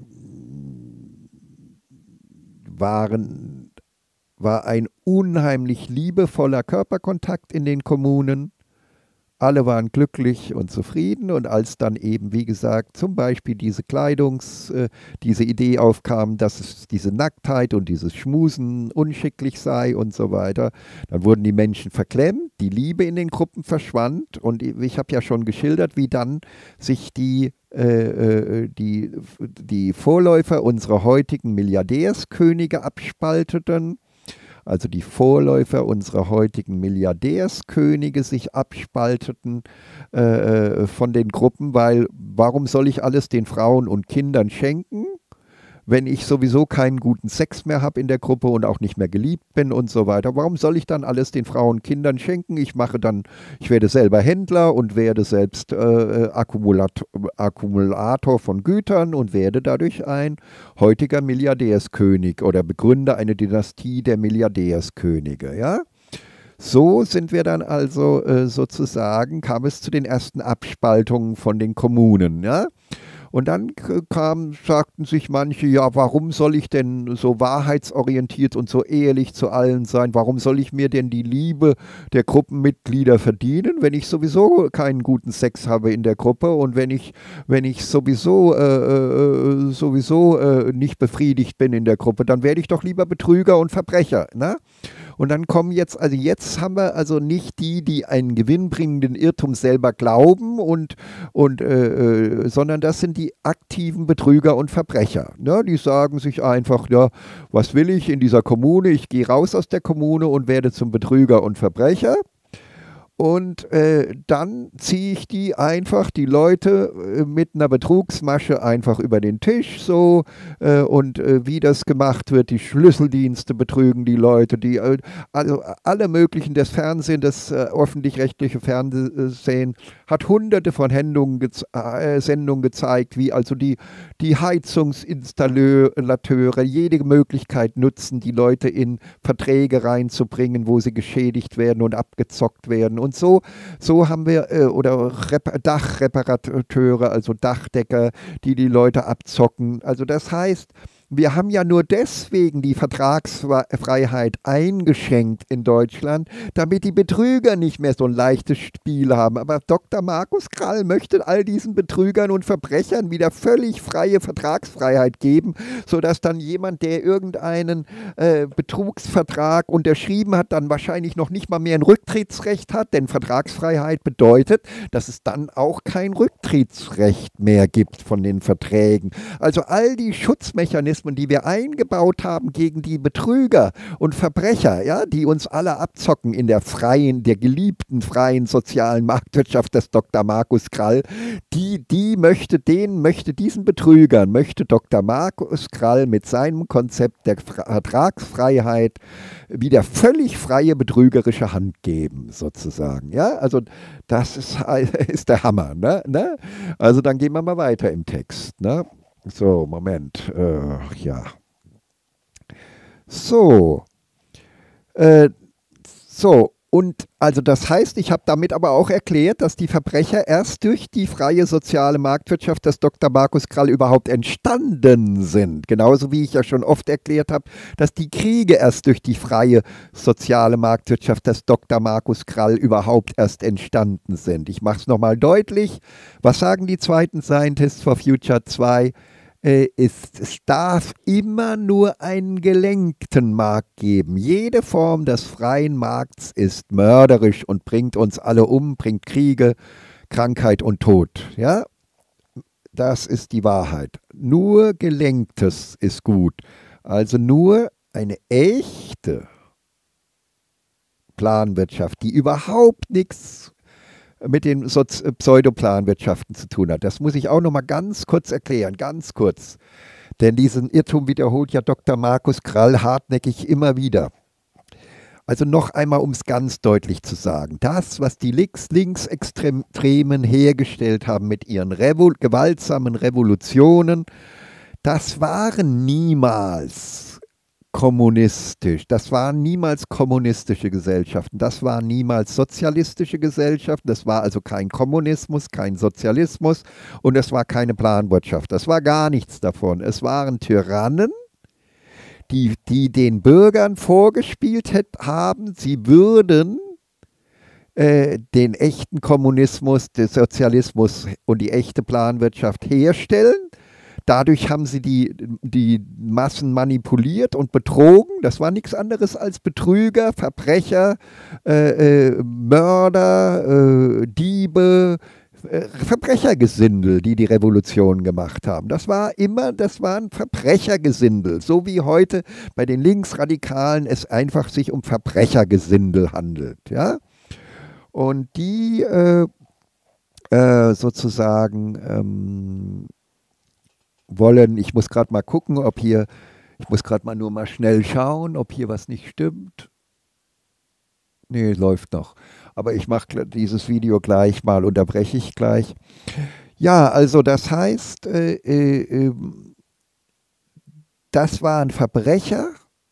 [SPEAKER 1] waren, war ein unheimlich liebevoller Körperkontakt in den Kommunen. Alle waren glücklich und zufrieden und als dann eben, wie gesagt, zum Beispiel diese Kleidungs-, äh, diese Idee aufkam, dass es diese Nacktheit und dieses Schmusen unschicklich sei und so weiter, dann wurden die Menschen verklemmt, die Liebe in den Gruppen verschwand und ich habe ja schon geschildert, wie dann sich die, äh, die, die Vorläufer unserer heutigen Milliardärskönige abspalteten. Also die Vorläufer unserer heutigen Milliardärskönige sich abspalteten äh, von den Gruppen, weil warum soll ich alles den Frauen und Kindern schenken, wenn ich sowieso keinen guten Sex mehr habe in der Gruppe und auch nicht mehr geliebt bin und so weiter. Warum soll ich dann alles den Frauen und Kindern schenken? Ich mache dann, ich werde selber Händler und werde selbst äh, Akkumulat Akkumulator von Gütern und werde dadurch ein heutiger Milliardärskönig oder begründe eine Dynastie der Milliardärskönige, ja? So sind wir dann also äh, sozusagen, kam es zu den ersten Abspaltungen von den Kommunen, ja? Und dann kam, sagten sich manche, ja, warum soll ich denn so wahrheitsorientiert und so ehrlich zu allen sein? Warum soll ich mir denn die Liebe der Gruppenmitglieder verdienen, wenn ich sowieso keinen guten Sex habe in der Gruppe und wenn ich, wenn ich sowieso, äh, sowieso äh, nicht befriedigt bin in der Gruppe, dann werde ich doch lieber Betrüger und Verbrecher, ne? Und dann kommen jetzt, also jetzt haben wir also nicht die, die einen gewinnbringenden Irrtum selber glauben, und, und, äh, sondern das sind die aktiven Betrüger und Verbrecher. Ne? Die sagen sich einfach, ja, was will ich in dieser Kommune? Ich gehe raus aus der Kommune und werde zum Betrüger und Verbrecher. Und äh, dann ziehe ich die einfach, die Leute äh, mit einer Betrugsmasche einfach über den Tisch so äh, und äh, wie das gemacht wird, die Schlüsseldienste betrügen die Leute, die, äh, also alle möglichen, das Fernsehen, das äh, öffentlich-rechtliche Fernsehen hat hunderte von Sendungen, geze äh, Sendungen gezeigt, wie also die, die Heizungsinstallateure jede Möglichkeit nutzen, die Leute in Verträge reinzubringen, wo sie geschädigt werden und abgezockt werden. Und so, so haben wir, äh, oder Rep Dachreparateure, also Dachdecker, die die Leute abzocken. Also das heißt, wir haben ja nur deswegen die Vertragsfreiheit eingeschränkt in Deutschland, damit die Betrüger nicht mehr so ein leichtes Spiel haben. Aber Doktor Markus Krall möchte all diesen Betrügern und Verbrechern wieder völlig freie Vertragsfreiheit geben, sodass dann jemand, der irgendeinen äh, Betrugsvertrag unterschrieben hat, dann wahrscheinlich noch nicht mal mehr ein Rücktrittsrecht hat, denn Vertragsfreiheit bedeutet, dass es dann auch kein Rücktrittsrecht mehr gibt von den Verträgen. Also all die Schutzmechanismen, die wir eingebaut haben gegen die Betrüger und Verbrecher, ja, die uns alle abzocken in der freien, der geliebten freien sozialen Marktwirtschaft des Doktor Markus Krall, die, die möchte, den möchte diesen Betrügern, möchte Doktor Markus Krall mit seinem Konzept der Vertragsfreiheit wieder völlig freie betrügerische Hand geben, sozusagen. Ja, also das ist, ist der Hammer. Ne? Ne? Also dann gehen wir mal weiter im Text. Ne? So, Moment. Äh, ja. So. Äh, so. Und also das heißt, ich habe damit aber auch erklärt, dass die Verbrecher erst durch die freie soziale Marktwirtschaft des Doktor Markus Krall überhaupt entstanden sind. Genauso wie ich ja schon oft erklärt habe, dass die Kriege erst durch die freie soziale Marktwirtschaft des Doktor Markus Krall überhaupt erst entstanden sind. Ich mache es nochmal deutlich. Was sagen die zweiten Scientists for Future zwei? Ist, es darf immer nur einen gelenkten Markt geben. Jede Form des freien Markts ist mörderisch und bringt uns alle um, bringt Kriege, Krankheit und Tod. Ja? Das ist die Wahrheit. Nur gelenktes ist gut. Also nur eine echte Planwirtschaft, die überhaupt nichts mit den Pseudoplanwirtschaften zu tun hat. Das muss ich auch noch mal ganz kurz erklären, ganz kurz. Denn diesen Irrtum wiederholt ja Doktor Markus Krall hartnäckig immer wieder. Also noch einmal, um es ganz deutlich zu sagen. Das, was die Linksextremen hergestellt haben mit ihren Revol- gewaltsamen Revolutionen, das waren niemals kommunistisch. Das waren niemals kommunistische Gesellschaften, das waren niemals sozialistische Gesellschaften, das war also kein Kommunismus, kein Sozialismus und es war keine Planwirtschaft. Das war gar nichts davon. Es waren Tyrannen, die, die den Bürgern vorgespielt hätt, haben, sie würden äh, den echten Kommunismus, den Sozialismus und die echte Planwirtschaft herstellen. Dadurch haben sie die, die Massen manipuliert und betrogen. Das war nichts anderes als Betrüger, Verbrecher, äh, äh, Mörder, äh, Diebe, äh, Verbrechergesindel, die die Revolution gemacht haben. Das war immer, das waren Verbrechergesindel, so wie heute bei den Linksradikalen es einfach sich um Verbrechergesindel handelt. Ja? Und die äh, äh, sozusagen ähm, wollen, ich muss gerade mal gucken, ob hier, ich muss gerade mal nur mal schnell schauen, ob hier was nicht stimmt. Nee, läuft noch. Aber ich mache dieses Video gleich mal, unterbreche ich gleich. Ja, also das heißt, äh, äh, das waren Verbrecher,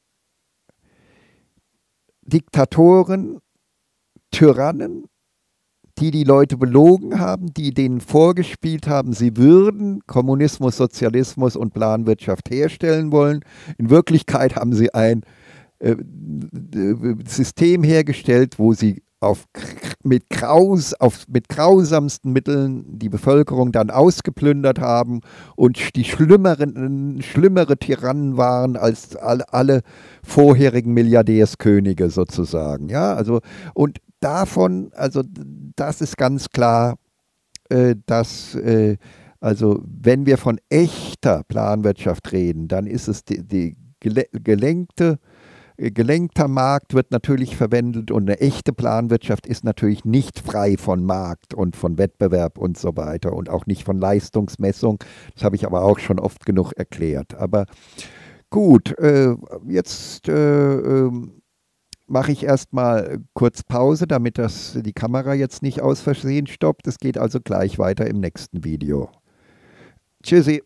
[SPEAKER 1] Diktatoren, Tyrannen, die die Leute belogen haben, die denen vorgespielt haben, sie würden Kommunismus, Sozialismus und Planwirtschaft herstellen wollen. In Wirklichkeit haben sie ein äh, System hergestellt, wo sie auf, mit, Graus, auf, mit grausamsten Mitteln die Bevölkerung dann ausgeplündert haben und die schlimmeren, schlimmere Tyrannen waren als alle, alle vorherigen Milliardärskönige sozusagen. Ja, also, und davon, also das ist ganz klar, äh, dass, äh, also wenn wir von echter Planwirtschaft reden, dann ist es die, die gelenkte, äh, gelenkter Markt wird natürlich verwendet und eine echte Planwirtschaft ist natürlich nicht frei von Markt und von Wettbewerb und so weiter und auch nicht von Leistungsmessung. Das habe ich aber auch schon oft genug erklärt. Aber gut, äh, jetzt äh, äh, mache ich erstmal kurz Pause, damit das, die Kamera jetzt nicht aus Versehen stoppt. Es geht also gleich weiter im nächsten Video. Tschüssi.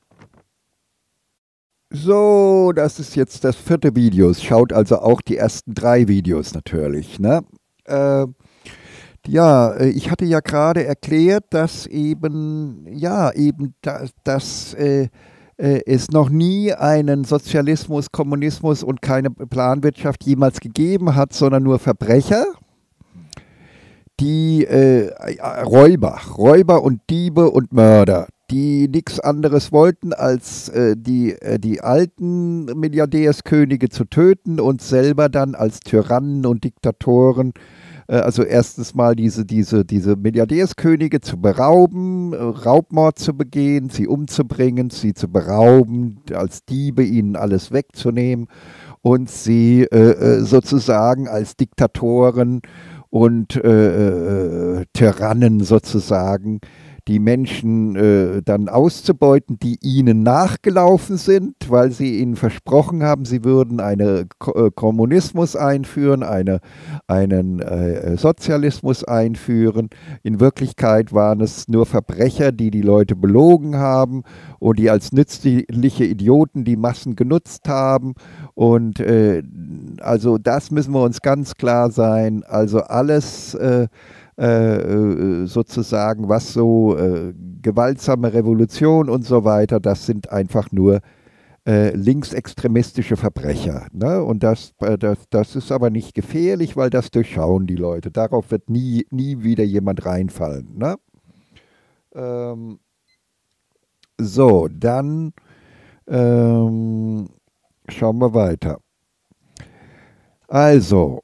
[SPEAKER 1] So, das ist jetzt das vierte Video. Schaut also auch die ersten drei Videos natürlich. Ne? Äh, ja, ich hatte ja gerade erklärt, dass eben, ja, eben das, das äh, äh, es noch nie einen Sozialismus, Kommunismus und keine Planwirtschaft jemals gegeben hat, sondern nur Verbrecher, die äh, Räuber, Räuber und Diebe und Mörder, die nichts anderes wollten, als äh, die, äh, die alten Milliardärskönige zu töten und selber dann als Tyrannen und Diktatoren, äh, also erstens mal diese, diese, diese Milliardärskönige zu berauben, äh, Raubmord zu begehen, sie umzubringen, sie zu berauben, als Diebe ihnen alles wegzunehmen und sie äh, sozusagen als Diktatoren und äh, äh, Tyrannen sozusagen die Menschen äh, dann auszubeuten, die ihnen nachgelaufen sind, weil sie ihnen versprochen haben, sie würden einen Ko Kommunismus einführen, eine, einen äh, Sozialismus einführen. In Wirklichkeit waren es nur Verbrecher, die die Leute belogen haben und die als nützliche Idioten die Massen genutzt haben. Und äh, also das müssen wir uns ganz klar sein. Also alles äh, äh, sozusagen, was so äh, gewaltsame Revolution und so weiter, das sind einfach nur äh, linksextremistische Verbrecher. Ne? Und das, äh, das, das ist aber nicht gefährlich, weil das durchschauen die Leute. Darauf wird nie, nie wieder jemand reinfallen. Ne? Ähm, so, dann ähm, schauen wir weiter. Also,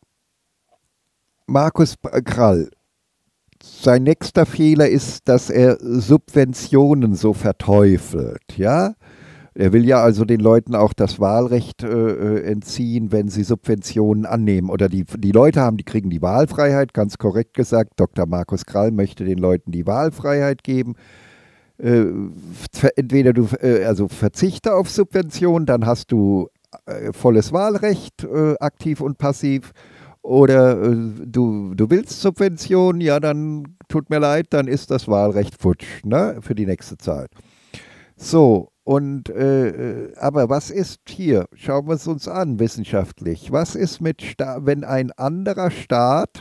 [SPEAKER 1] Markus Krall, sein nächster Fehler ist, dass er Subventionen so verteufelt, ja? Er will ja also den Leuten auch das Wahlrecht äh, entziehen, wenn sie Subventionen annehmen. Oder die, die Leute haben, die kriegen die Wahlfreiheit, ganz korrekt gesagt. Doktor Markus Krall möchte den Leuten die Wahlfreiheit geben. Äh, entweder du äh, also verzichte auf Subventionen, dann hast du äh, volles Wahlrecht, äh, aktiv und passiv. Oder äh, du, du willst Subventionen, ja, dann tut mir leid, dann ist das Wahlrecht futsch, ne, für die nächste Zeit. So, und äh, aber was ist hier? Schauen wir es uns an, wissenschaftlich. Was ist mit, Sta wenn ein anderer Staat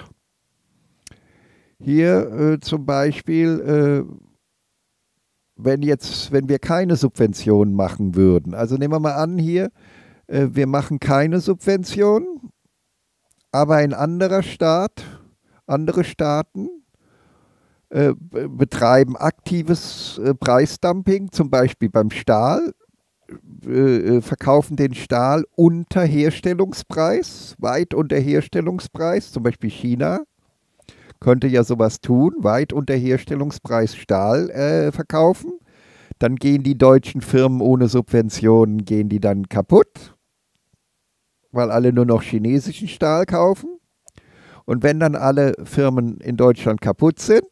[SPEAKER 1] hier äh, zum Beispiel, äh, wenn jetzt, wenn wir keine Subventionen machen würden, also nehmen wir mal an hier, äh, wir machen keine Subventionen, aber ein anderer Staat, andere Staaten äh, betreiben aktives äh, Preisdumping, zum Beispiel beim Stahl, äh, verkaufen den Stahl unter Herstellungspreis, weit unter Herstellungspreis, zum Beispiel China könnte ja sowas tun, weit unter Herstellungspreis Stahl äh, verkaufen. Dann gehen die deutschen Firmen ohne Subventionen, gehen die dann kaputt, weil alle nur noch chinesischen Stahl kaufen. Und wenn dann alle Firmen in Deutschland kaputt sind,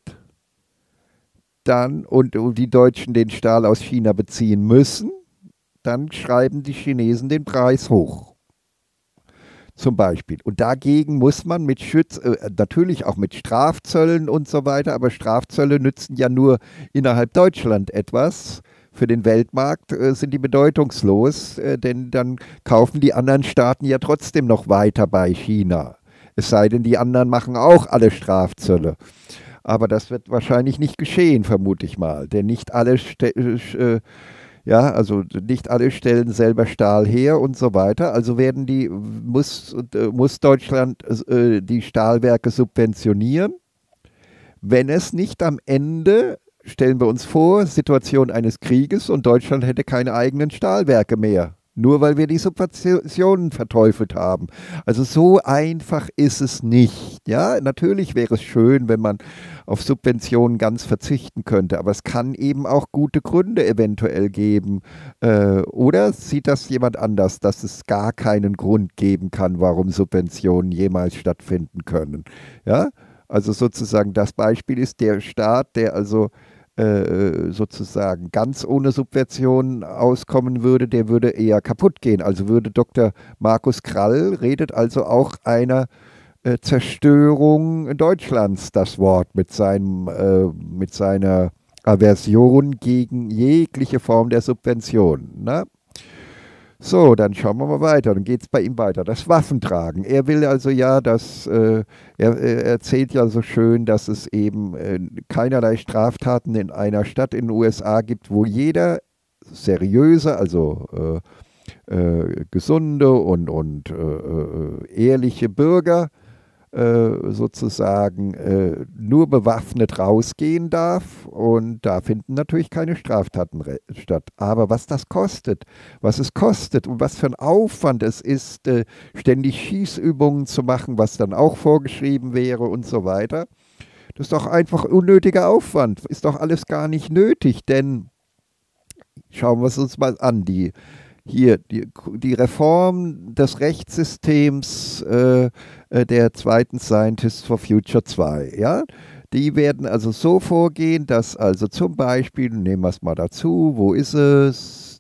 [SPEAKER 1] dann und, und die Deutschen den Stahl aus China beziehen müssen, dann schreiben die Chinesen den Preis hoch. Zum Beispiel. Und dagegen muss man mit Schutz, äh, natürlich auch mit Strafzöllen und so weiter, aber Strafzölle nützen ja nur innerhalb Deutschland etwas. Für den Weltmarkt äh, sind die bedeutungslos, äh, denn dann kaufen die anderen Staaten ja trotzdem noch weiter bei China. Es sei denn, die anderen machen auch alle Strafzölle. Aber das wird wahrscheinlich nicht geschehen, vermute ich mal. Denn nicht alle, äh, ja, also nicht alle stellen selber Stahl her und so weiter. Also werden die, muss, äh, muss Deutschland äh, die Stahlwerke subventionieren, wenn es nicht am Ende, stellen wir uns vor, Situation eines Krieges und Deutschland hätte keine eigenen Stahlwerke mehr. Nur weil wir die Subventionen verteufelt haben. Also so einfach ist es nicht. Ja, natürlich wäre es schön, wenn man auf Subventionen ganz verzichten könnte, aber es kann eben auch gute Gründe eventuell geben. Äh, oder sieht das jemand anders, dass es gar keinen Grund geben kann, warum Subventionen jemals stattfinden können? Ja, also sozusagen das Beispiel ist der Staat, der also sozusagen ganz ohne Subventionen auskommen würde, der würde eher kaputt gehen. Also würde Doktor Markus Krall, redet also auch einer äh, Zerstörung Deutschlands das Wort mit, seinem, äh, mit seiner Aversion gegen jegliche Form der Subvention. Ne? So, dann schauen wir mal weiter. Dann geht es bei ihm weiter. Das Waffentragen. Er will also ja, dass, äh, er, er erzählt ja so schön, dass es eben äh, keinerlei Straftaten in einer Stadt in den U S A gibt, wo jeder seriöse, also äh, äh, gesunde und, und äh, äh, ehrliche Bürger äh, sozusagen äh, nur bewaffnet rausgehen darf, und da finden natürlich keine Straftaten statt. Aber was das kostet, was es kostet und was für ein Aufwand es ist, äh, ständig Schießübungen zu machen, was dann auch vorgeschrieben wäre und so weiter, das ist doch einfach unnötiger Aufwand, ist doch alles gar nicht nötig, denn schauen wir es uns mal an, die hier die, die Reform des Rechtssystems äh, äh, der zweiten Scientists for Future zwei, ja, die werden also so vorgehen, dass also zum Beispiel, nehmen wir es mal dazu, wo ist es?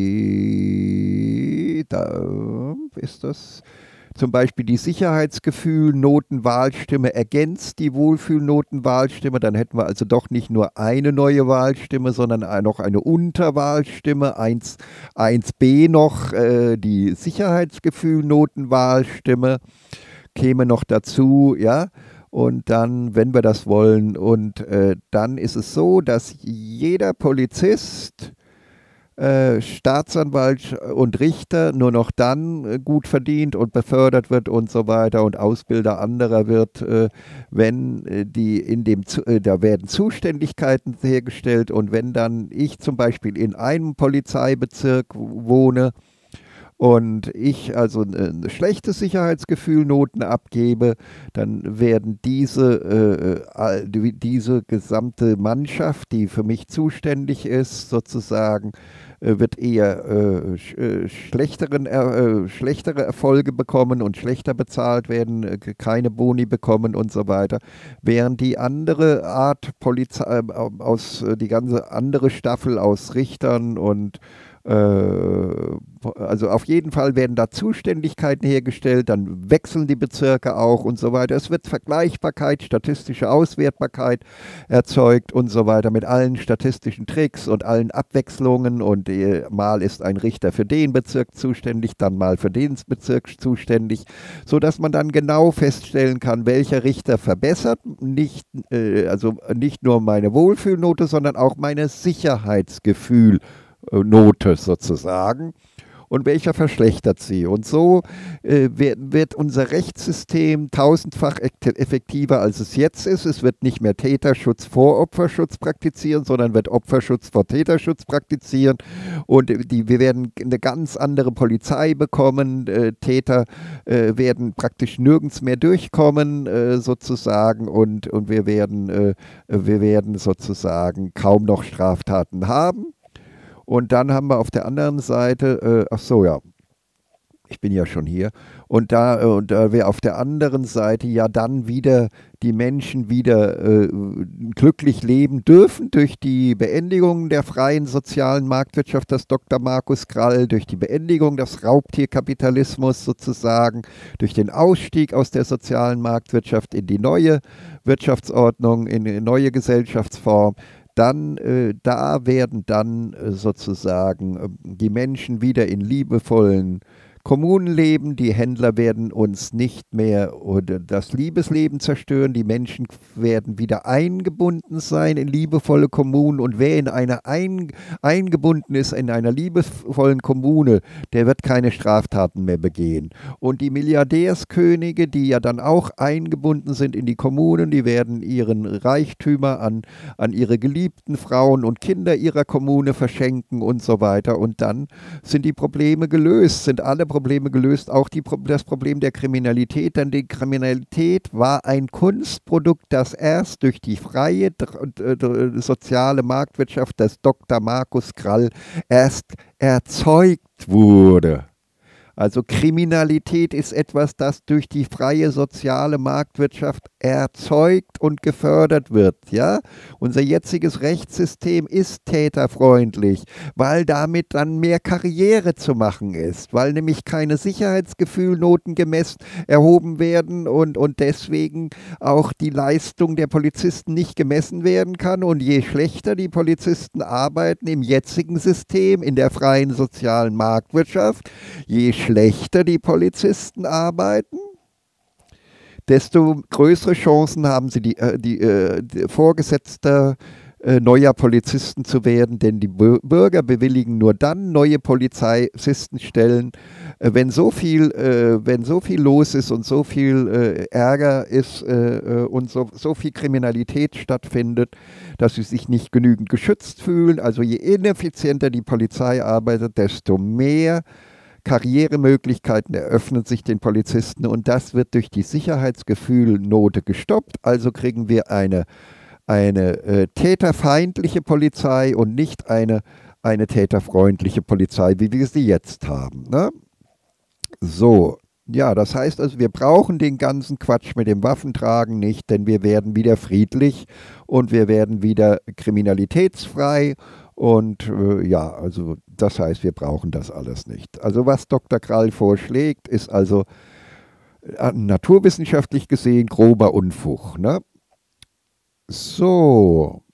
[SPEAKER 1] Die, da ist das. Zum Beispiel die Sicherheitsgefühl-Notenwahlstimme ergänzt die Wohlfühlnotenwahlstimme. Dann hätten wir also doch nicht nur eine neue Wahlstimme, sondern noch eine Unterwahlstimme, eins b noch, äh, die Sicherheitsgefühl-Notenwahlstimme käme noch dazu, ja. Und dann, wenn wir das wollen, und äh, dann ist es so, dass jeder Polizist, Äh, Staatsanwalt und Richter nur noch dann äh, gut verdient und befördert wird und so weiter und Ausbilder anderer wird, äh, wenn äh, die in dem, äh, da werden Zuständigkeiten hergestellt, und wenn dann ich zum Beispiel in einem Polizeibezirk wohne und ich also ein schlechtes Sicherheitsgefühl Noten abgebe, dann werden diese, äh, diese gesamte Mannschaft, die für mich zuständig ist, sozusagen, äh, wird eher äh, sch äh, schlechteren, äh, schlechtere Erfolge bekommen und schlechter bezahlt werden, äh, keine Boni bekommen und so weiter, während die andere Art Polizei, äh, aus, die ganze andere Staffel aus Richtern und also auf jeden Fall werden da Zuständigkeiten hergestellt, dann wechseln die Bezirke auch und so weiter. Es wird Vergleichbarkeit, statistische Auswertbarkeit erzeugt und so weiter mit allen statistischen Tricks und allen Abwechslungen, und äh, mal ist ein Richter für den Bezirk zuständig, dann mal für den Bezirk zuständig, sodass man dann genau feststellen kann, welcher Richter verbessert, nicht, äh, also nicht nur meine Wohlfühlnote, sondern auch meine Sicherheitsgefühl Note sozusagen, und welcher verschlechtert sie. Und so äh, wird, wird unser Rechtssystem tausendfach effektiver, als es jetzt ist. Es wird nicht mehr Täterschutz vor Opferschutz praktizieren, sondern wird Opferschutz vor Täterschutz praktizieren. Und die, wir werden eine ganz andere Polizei bekommen. Äh, Täter äh, werden praktisch nirgends mehr durchkommen, äh, sozusagen. Und, und wir werden, äh, wir werden sozusagen kaum noch Straftaten haben. Und dann haben wir auf der anderen Seite, äh, ach so, ja, ich bin ja schon hier, und da, äh, und da wir auf der anderen Seite ja dann wieder die Menschen wieder äh, glücklich leben dürfen durch die Beendigung der freien sozialen Marktwirtschaft, das Doktor Markus Krall, durch die Beendigung des Raubtierkapitalismus sozusagen, durch den Ausstieg aus der sozialen Marktwirtschaft in die neue Wirtschaftsordnung, in eine neue Gesellschaftsform. Dann, äh, da werden dann äh, sozusagen äh, die Menschen wieder in liebevollen Kommunen leben. Die Händler werden uns nicht mehr oder das Liebesleben zerstören. Die Menschen werden wieder eingebunden sein in liebevolle Kommunen. Und wer in einer ein, eingebunden ist in einer liebevollen Kommune, der wird keine Straftaten mehr begehen. Und die Milliardärskönige, die ja dann auch eingebunden sind in die Kommunen, die werden ihren Reichtümer an, an ihre geliebten Frauen und Kinder ihrer Kommune verschenken und so weiter. Und dann sind die Probleme gelöst, sind alle Probleme gelöst, auch die, das Problem der Kriminalität, denn die Kriminalität war ein Kunstprodukt, das erst durch die freie soziale Marktwirtschaft des Doktor Markus Krall erst erzeugt wurde. Also Kriminalität ist etwas, das durch die freie soziale Marktwirtschaft erzeugt und gefördert wird. Ja? Unser jetziges Rechtssystem ist täterfreundlich, weil damit dann mehr Karriere zu machen ist, weil nämlich keine Sicherheitsgefühlnoten gemessen erhoben werden und, und deswegen auch die Leistung der Polizisten nicht gemessen werden kann. Und je schlechter die Polizisten arbeiten im jetzigen System, in der freien sozialen Marktwirtschaft, je schlechter die Polizisten arbeiten, desto größere Chancen haben sie, die, die, die Vorgesetzte äh, neuer Polizisten zu werden, denn die Bürger bewilligen nur dann neue Polizistenstellen, äh, wenn so viel, äh, wenn so viel los ist und so viel äh, Ärger ist äh, und so, so viel Kriminalität stattfindet, dass sie sich nicht genügend geschützt fühlen. Also je ineffizienter die Polizei arbeitet, desto mehr Karrieremöglichkeiten eröffnen sich den Polizisten und das wird durch die Sicherheitsgefühlnote gestoppt. Also kriegen wir eine, eine äh, täterfeindliche Polizei und nicht eine, eine täterfreundliche Polizei, wie wir sie jetzt haben. Ne? So, ja, das heißt also, wir brauchen den ganzen Quatsch mit dem Waffentragen nicht, denn wir werden wieder friedlich und wir werden wieder kriminalitätsfrei. Und äh, ja, also das heißt, wir brauchen das alles nicht. Also was Doktor Krall vorschlägt, ist also äh, naturwissenschaftlich gesehen grober Unfug. Ne? So.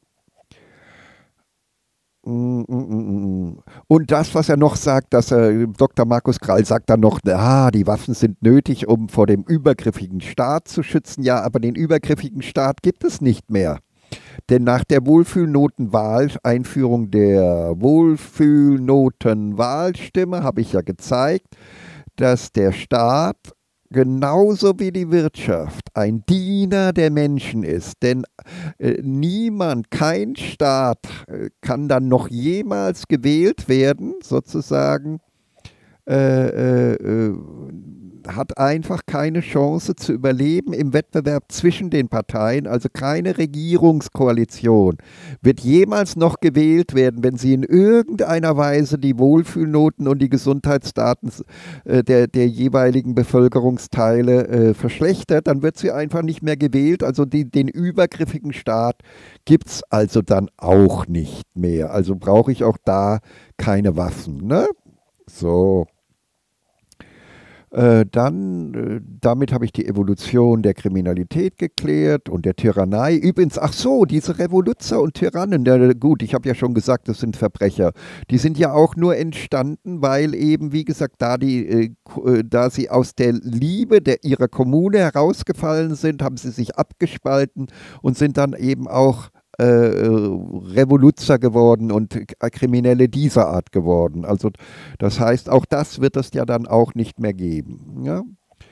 [SPEAKER 1] Und das, was er noch sagt, dass er, Doktor Markus Krall sagt dann noch, ah, die Waffen sind nötig, um vor dem übergriffigen Staat zu schützen. Ja, aber den übergriffigen Staat gibt es nicht mehr. Denn nach der Wohlfühlnotenwahl, Einführung der Wohlfühlnotenwahlstimme, habe ich ja gezeigt, dass der Staat genauso wie die Wirtschaft ein Diener der Menschen ist. Denn äh, niemand, kein Staat äh, kann dann noch jemals gewählt werden, sozusagen, äh, äh, hat einfach keine Chance zu überleben im Wettbewerb zwischen den Parteien, also keine Regierungskoalition wird jemals noch gewählt werden, wenn sie in irgendeiner Weise die Wohlfühlnoten und die Gesundheitsdaten äh, der, der jeweiligen Bevölkerungsteile äh, verschlechtert, dann wird sie einfach nicht mehr gewählt, also die, den übergriffigen Staat gibt es also dann auch nicht mehr, also brauche ich auch da keine Waffen, ne? So. Äh, dann, äh, damit habe ich die Evolution der Kriminalität geklärt und der Tyrannei. Übrigens, ach so, diese Revoluzer und Tyrannen, der, gut, ich habe ja schon gesagt, das sind Verbrecher. Die sind ja auch nur entstanden, weil eben, wie gesagt, da, die, äh, da sie aus der Liebe der, ihrer Kommune herausgefallen sind, haben sie sich abgespalten und sind dann eben auch Äh, Revoluzer geworden und Kriminelle dieser Art geworden. Also das heißt, auch das wird es ja dann auch nicht mehr geben. Ja?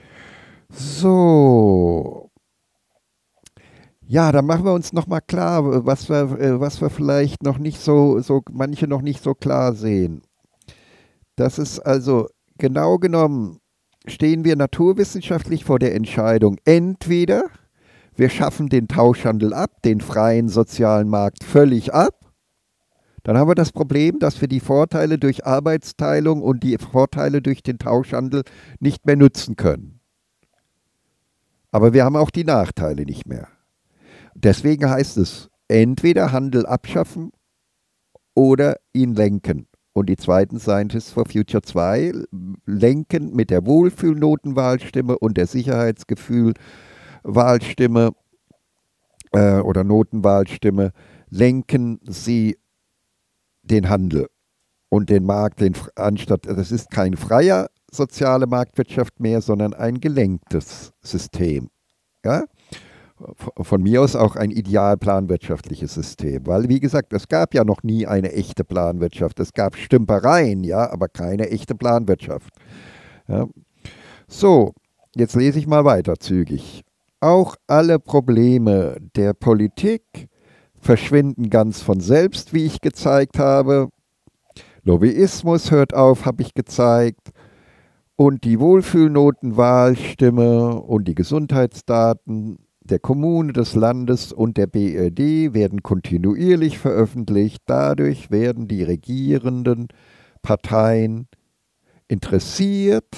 [SPEAKER 1] So. Ja, dann machen wir uns nochmal klar, was wir, was wir vielleicht noch nicht so, so, manche noch nicht so klar sehen. Das ist also genau genommen, stehen wir naturwissenschaftlich vor der Entscheidung, entweder wir schaffen den Tauschhandel ab, den freien sozialen Markt völlig ab. Dann haben wir das Problem, dass wir die Vorteile durch Arbeitsteilung und die Vorteile durch den Tauschhandel nicht mehr nutzen können. Aber wir haben auch die Nachteile nicht mehr. Deswegen heißt es, entweder Handel abschaffen oder ihn lenken. Und die zweiten Scientists for Future zwei lenken mit der Wohlfühlnotenwahlstimme und der Sicherheitsgefühl Wahlstimme äh, oder Notenwahlstimme, lenken sie den Handel und den Markt, den, anstatt, das ist kein freier soziale Marktwirtschaft mehr, sondern ein gelenktes System. Ja? Von mir aus auch ein ideal planwirtschaftliches System, weil, wie gesagt, es gab ja noch nie eine echte Planwirtschaft. Es gab Stümpereien, ja, aber keine echte Planwirtschaft. Ja? So, jetzt lese ich mal weiter zügig. Auch alle Probleme der Politik verschwinden ganz von selbst, wie ich gezeigt habe. Lobbyismus hört auf, habe ich gezeigt. Und die Wohlfühlnotenwahlstimme und die Gesundheitsdaten der Kommune, des Landes und der B R D werden kontinuierlich veröffentlicht. Dadurch werden die regierenden Parteien interessiert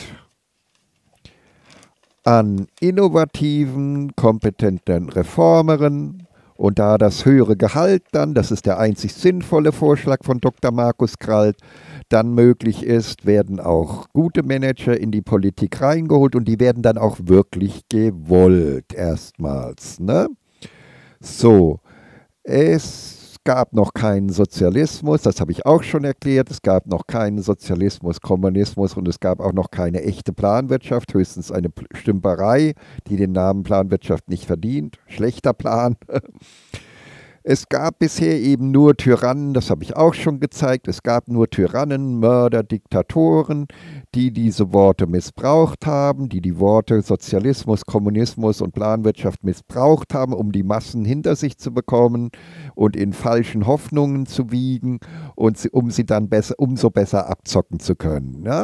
[SPEAKER 1] an innovativen, kompetenten Reformeren und da das höhere Gehalt dann, das ist der einzig sinnvolle Vorschlag von Doktor Markus Krall, dann möglich ist, werden auch gute Manager in die Politik reingeholt und die werden dann auch wirklich gewollt erstmals. Ne? So, es gab noch keinen Sozialismus, das habe ich auch schon erklärt, es gab noch keinen Sozialismus, Kommunismus und es gab auch noch keine echte Planwirtschaft, höchstens eine Stümperei, die den Namen Planwirtschaft nicht verdient, schlechter Plan. Es gab bisher eben nur Tyrannen, das habe ich auch schon gezeigt, es gab nur Tyrannen, Mörder, Diktatoren, die diese Worte missbraucht haben, die die Worte Sozialismus, Kommunismus und Planwirtschaft missbraucht haben, um die Massen hinter sich zu bekommen und in falschen Hoffnungen zu wiegen und sie, um sie dann besser, umso besser abzocken zu können. Ja?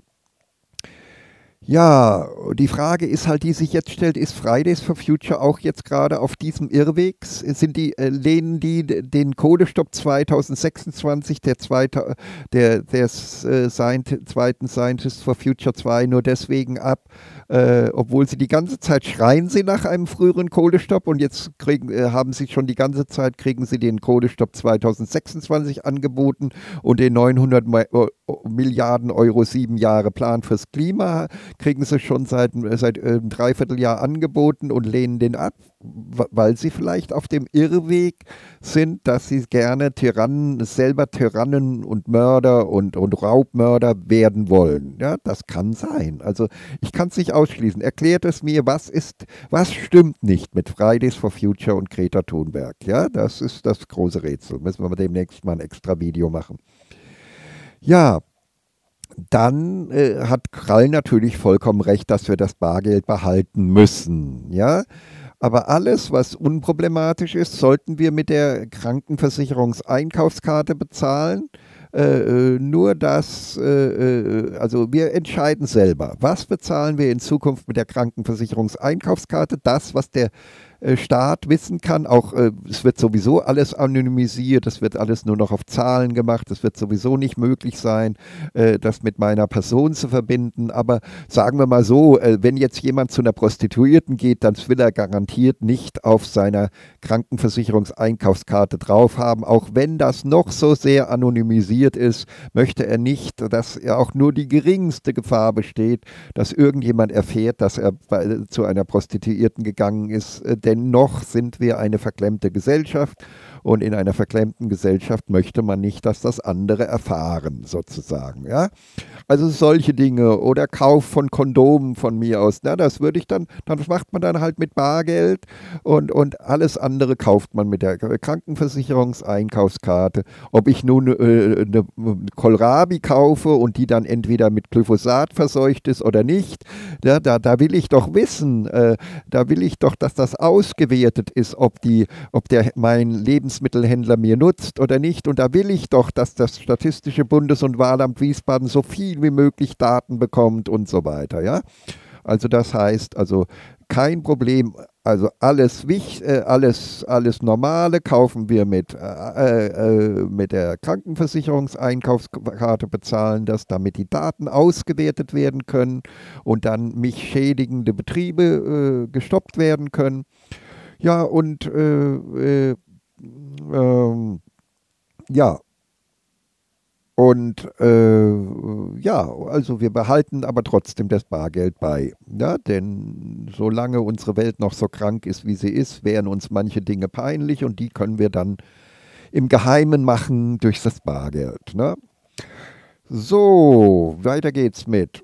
[SPEAKER 1] Ja, die Frage ist halt, die sich jetzt stellt, ist Fridays for Future auch jetzt gerade auf diesem Irrweg? Sind die, äh, lehnen die den Kohlestopp zweitausendsechsundzwanzig, der, zweite, der des äh, Scient- zweiten Scientists for Future zwei nur deswegen ab, äh, obwohl sie die ganze Zeit schreien sie nach einem früheren Kohlestopp und jetzt kriegen, äh, haben sie schon die ganze Zeit, kriegen sie den Kohlestopp zweitausendsechsundzwanzig angeboten und den neunhundert Milliarden Euro sieben Jahre Plan fürs Klima kriegen sie schon seit, seit einem Dreivierteljahr angeboten und lehnen den ab, weil sie vielleicht auf dem Irrweg sind, dass sie gerne Tyrannen, selber Tyrannen und Mörder und, und Raubmörder werden wollen. Ja, das kann sein. Also ich kann es nicht ausschließen. Erklärt es mir, was ist, was stimmt nicht mit Fridays for Future und Greta Thunberg? Ja, das ist das große Rätsel. Müssen wir demnächst mal ein extra Video machen. Ja, dann äh, hat Krall natürlich vollkommen recht, dass wir das Bargeld behalten müssen. Ja? Aber alles, was unproblematisch ist, sollten wir mit der Krankenversicherungseinkaufskarte bezahlen. Äh, nur das, äh, also wir entscheiden selber. Was bezahlen wir in Zukunft mit der Krankenversicherungseinkaufskarte? Das, was der äh, Staat wissen kann, auch äh, es wird sowieso alles anonymisiert, es wird alles nur noch auf Zahlen gemacht, es wird sowieso nicht möglich sein, äh, das mit meiner Person zu verbinden. Aber sagen wir mal so, äh, wenn jetzt jemand zu einer Prostituierten geht, dann will er garantiert nicht auf seiner Krankenversicherungseinkaufskarte drauf haben, auch wenn das noch so sehr anonymisiert ist, möchte er nicht, dass er auch nur die geringste Gefahr besteht, dass irgendjemand erfährt, dass er bei, zu einer Prostituierten gegangen ist. Denn noch sind wir eine verklemmte Gesellschaft und in einer verklemmten Gesellschaft möchte man nicht, dass das andere erfahren, sozusagen. Ja? Also solche Dinge oder Kauf von Kondomen von mir aus, na, das würde ich dann, dann macht man dann halt mit Bargeld und, und alles andere kauft man mit der Krankenversicherungseinkaufskarte. Ob ich nun äh, eine Kohlrabi kaufe und die dann entweder mit Glyphosat verseucht ist oder nicht, ja, da, da will ich doch wissen, äh, da will ich doch, dass das ausgewertet ist, ob, die, ob der, mein Lebensmittelhändler mir nutzt oder nicht. Und da will ich doch, dass das Statistische Bundes- und Wahlamt Wiesbaden so viel wie möglich Daten bekommt und so weiter. Ja? Also das heißt, also kein Problem, also alles, äh, alles, alles Normale kaufen wir mit, äh, äh, mit der Krankenversicherungseinkaufskarte, bezahlen das, damit die Daten ausgewertet werden können und dann mich schädigende Betriebe äh, gestoppt werden können. Ja, und äh, äh, ähm, ja, und äh, ja, also wir behalten aber trotzdem das Bargeld bei. Ja, denn solange unsere Welt noch so krank ist, wie sie ist, wären uns manche Dinge peinlich und die können wir dann im Geheimen machen durch das Bargeld. Ne? So, weiter geht's mit.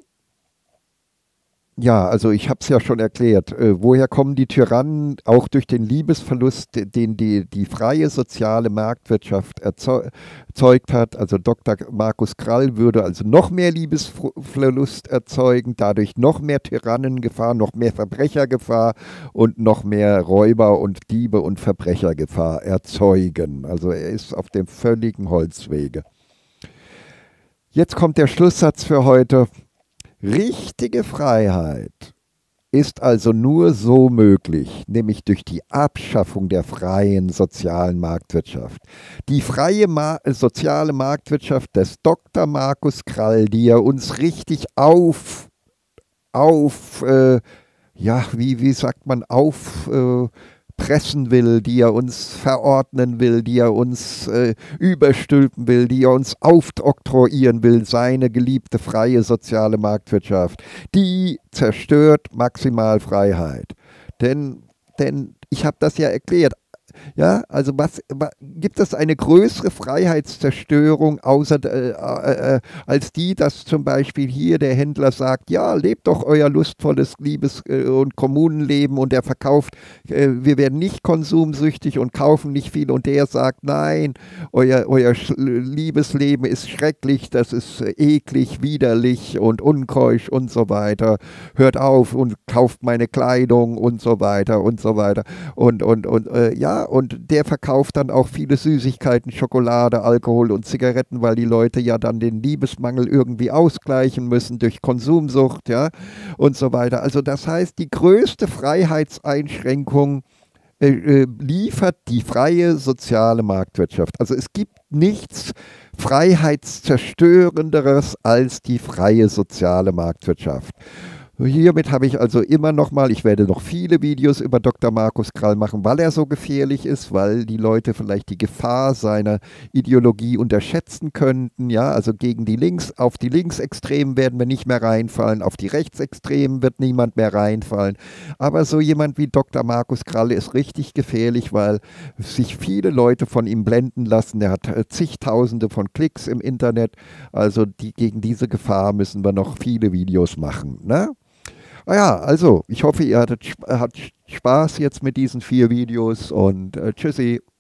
[SPEAKER 1] Ja, also ich habe es ja schon erklärt. Äh, woher kommen die Tyrannen? Auch durch den Liebesverlust, den die, die freie soziale Marktwirtschaft erzeugt hat. Also Doktor Markus Krall würde also noch mehr Liebesverlust erzeugen, dadurch noch mehr Tyrannengefahr, noch mehr Verbrechergefahr und noch mehr Räuber und Diebe und Verbrechergefahr erzeugen. Also er ist auf dem völligen Holzwege. Jetzt kommt der Schlusssatz für heute. Richtige Freiheit ist also nur so möglich, nämlich durch die Abschaffung der freien sozialen Marktwirtschaft. Die freie Ma- soziale Marktwirtschaft des Doktor Markus Krall, die er uns richtig auf, auf äh, ja, wie, wie sagt man, auf... Äh, pressen will, die er uns verordnen will, die er uns äh, überstülpen will, die er uns aufoktroyieren will, seine geliebte freie soziale Marktwirtschaft, die zerstört Maximalfreiheit. Denn, denn ich habe das ja erklärt, Ja, also was, wa- gibt es eine größere Freiheitszerstörung außer, äh, äh, äh, als die, dass zum Beispiel hier der Händler sagt, ja, lebt doch euer lustvolles Liebes- äh, und Kommunenleben und er verkauft, äh, wir werden nicht konsumsüchtig und kaufen nicht viel und der sagt, nein, euer, euer Sch- Liebesleben ist schrecklich, das ist äh, eklig, widerlich und unkeusch und so weiter. Hört auf und kauft meine Kleidung und so weiter und so weiter. Und, und, und äh, ja, und der verkauft dann auch viele Süßigkeiten, Schokolade, Alkohol und Zigaretten, weil die Leute ja dann den Liebesmangel irgendwie ausgleichen müssen durch Konsumsucht, ja, und so weiter. Also das heißt, die größte Freiheitseinschränkung äh, äh, liefert die freie soziale Marktwirtschaft. Also es gibt nichts Freiheitszerstörenderes als die freie soziale Marktwirtschaft. Hiermit habe ich also immer noch mal, ich werde noch viele Videos über Doktor Markus Krall machen, weil er so gefährlich ist, weil die Leute vielleicht die Gefahr seiner Ideologie unterschätzen könnten. Ja, also gegen die Links, auf die Linksextremen werden wir nicht mehr reinfallen, auf die Rechtsextremen wird niemand mehr reinfallen. Aber so jemand wie Doktor Markus Krall ist richtig gefährlich, weil sich viele Leute von ihm blenden lassen. Er hat äh, zigtausende von Klicks im Internet. Also die, gegen diese Gefahr müssen wir noch viele Videos machen. Ne? Ah ja, also ich hoffe, ihr hattet Sp- habt Spaß jetzt mit diesen vier Videos und äh, tschüssi.